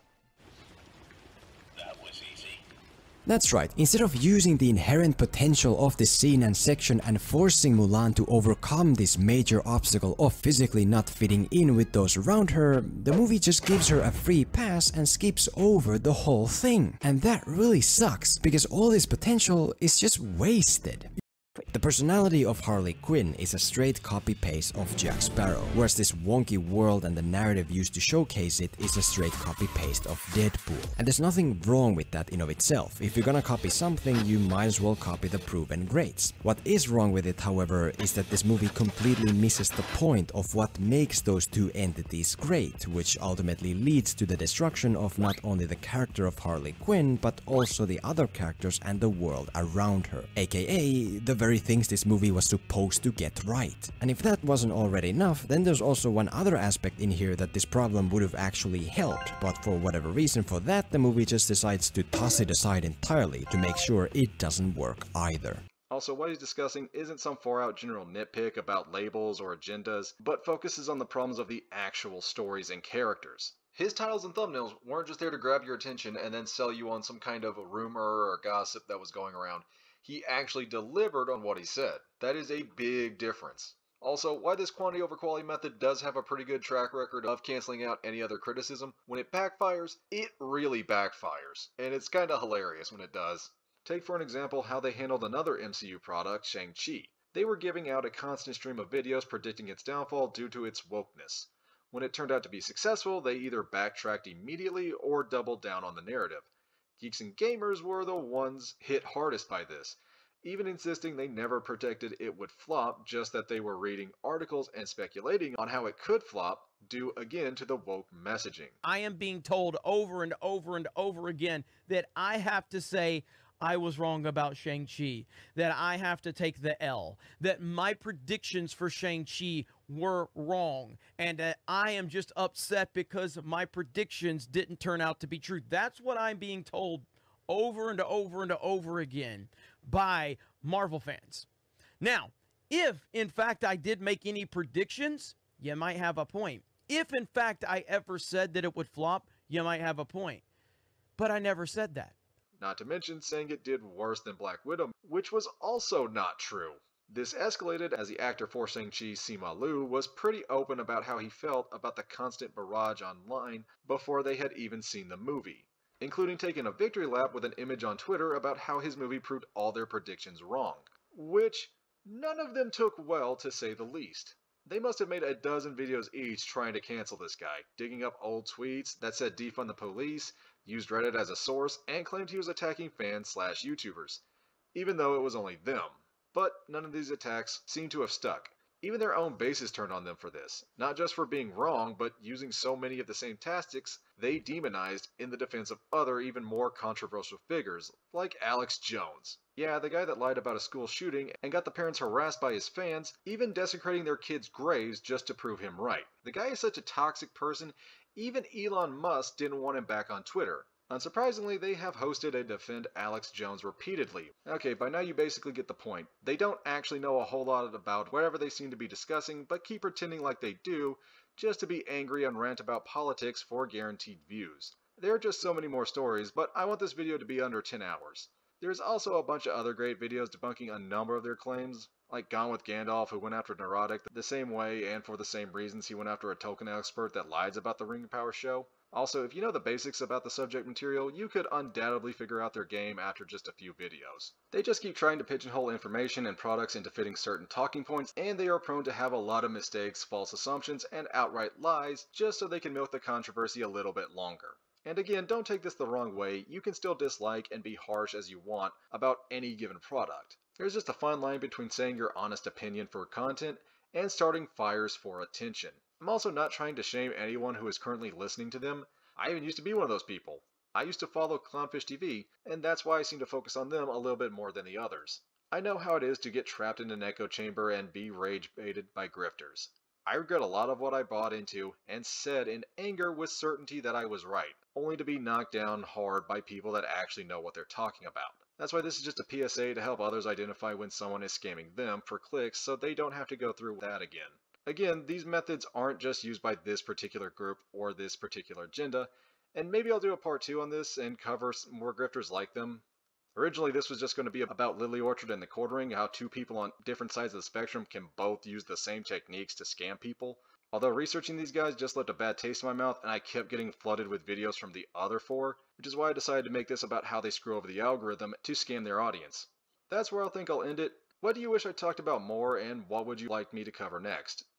That's right, instead of using the inherent potential of this scene and section and forcing Mulan to overcome this major obstacle of physically not fitting in with those around her, the movie just gives her a free pass and skips over the whole thing. And that really sucks, because all this potential is just wasted. The personality of Harley Quinn is a straight copy-paste of Jack Sparrow, whereas this wonky world and the narrative used to showcase it is a straight copy-paste of Deadpool. And there's nothing wrong with that in of itself. If you're gonna copy something, you might as well copy the proven greats. What is wrong with it, however, is that this movie completely misses the point of what makes those two entities great, which ultimately leads to the destruction of not only the character of Harley Quinn, but also the other characters and the world around her, aka the very things this movie was supposed to get right. And if that wasn't already enough, then there's also one other aspect in here that this problem would have actually helped, but for whatever reason for that, the movie just decides to toss it aside entirely to make sure it doesn't work either. Also, what he's discussing isn't some far-out general nitpick about labels or agendas, but focuses on the problems of the actual stories and characters. His titles and thumbnails weren't just there to grab your attention and then sell you on some kind of a rumor or gossip that was going around. He actually delivered on what he said. That is a big difference. Also, why this quantity over quality method does have a pretty good track record of canceling out any other criticism, when it backfires, it really backfires. And it's kinda hilarious when it does. Take for an example how they handled another MCU product, Shang-Chi. They were giving out a constant stream of videos predicting its downfall due to its wokeness. When it turned out to be successful, they either backtracked immediately or doubled down on the narrative. Geeks and gamers were the ones hit hardest by this, even insisting they never predicted it would flop, just that they were reading articles and speculating on how it could flop, due again to the woke messaging. I am being told over and over and over again that I have to say I was wrong about Shang-Chi, that I have to take the L, that my predictions for Shang-Chi were wrong, and that I am just upset because my predictions didn't turn out to be true. That's what I'm being told over and over and over again by Marvel fans. Now, if in fact I did make any predictions, you might have a point. If in fact I ever said that it would flop, you might have a point. But I never said that. Not to mention saying it did worse than Black Widow, which was also not true. This escalated as the actor for Shang-Chi, Simu Liu, was pretty open about how he felt about the constant barrage online before they had even seen the movie, including taking a victory lap with an image on Twitter about how his movie proved all their predictions wrong, which none of them took well, to say the least. They must have made a dozen videos each trying to cancel this guy, digging up old tweets that said defund the police, used Reddit as a source, and claimed he was attacking fans/YouTubers, even though it was only them. But none of these attacks seem to have stuck. Even their own bases turned on them for this, not just for being wrong, but using so many of the same tactics they demonized in the defense of other even more controversial figures, like Alex Jones. Yeah, the guy that lied about a school shooting and got the parents harassed by his fans, even desecrating their kids' graves just to prove him right. The guy is such a toxic person, even Elon Musk didn't want him back on Twitter. Unsurprisingly, they have hosted a defend Alex Jones repeatedly. Okay, by now you basically get the point. They don't actually know a whole lot about whatever they seem to be discussing, but keep pretending like they do, just to be angry and rant about politics for guaranteed views. There are just so many more stories, but I want this video to be under 10 hours. There's also a bunch of other great videos debunking a number of their claims, like Gone with Gandalf, who went after Neurotic the same way and for the same reasons he went after a Tolkien expert that lies about the Ring of Power show. Also, if you know the basics about the subject material, you could undoubtedly figure out their game after just a few videos. They just keep trying to pigeonhole information and products into fitting certain talking points, and they are prone to have a lot of mistakes, false assumptions, and outright lies, just so they can milk the controversy a little bit longer. And again, don't take this the wrong way, you can still dislike and be harsh as you want about any given product. There's just a fine line between saying your honest opinion for content and starting fires for attention. I'm also not trying to shame anyone who is currently listening to them. I even used to be one of those people. I used to follow Clownfish TV, and that's why I seem to focus on them a little bit more than the others. I know how it is to get trapped in an echo chamber and be rage baited by grifters. I regret a lot of what I bought into and said in anger with certainty that I was right, only to be knocked down hard by people that actually know what they're talking about. That's why this is just a PSA to help others identify when someone is scamming them for clicks so they don't have to go through that again. Again, these methods aren't just used by this particular group or this particular agenda, and maybe I'll do a part 2 on this and cover some more grifters like them. Originally, this was just going to be about Lily Orchard and the quartering, how two people on different sides of the spectrum can both use the same techniques to scam people. Although researching these guys just left a bad taste in my mouth, and I kept getting flooded with videos from the other 4, which is why I decided to make this about how they screw over the algorithm to scam their audience. That's where I think I'll end it. What do you wish I talked about more, and what would you like me to cover next?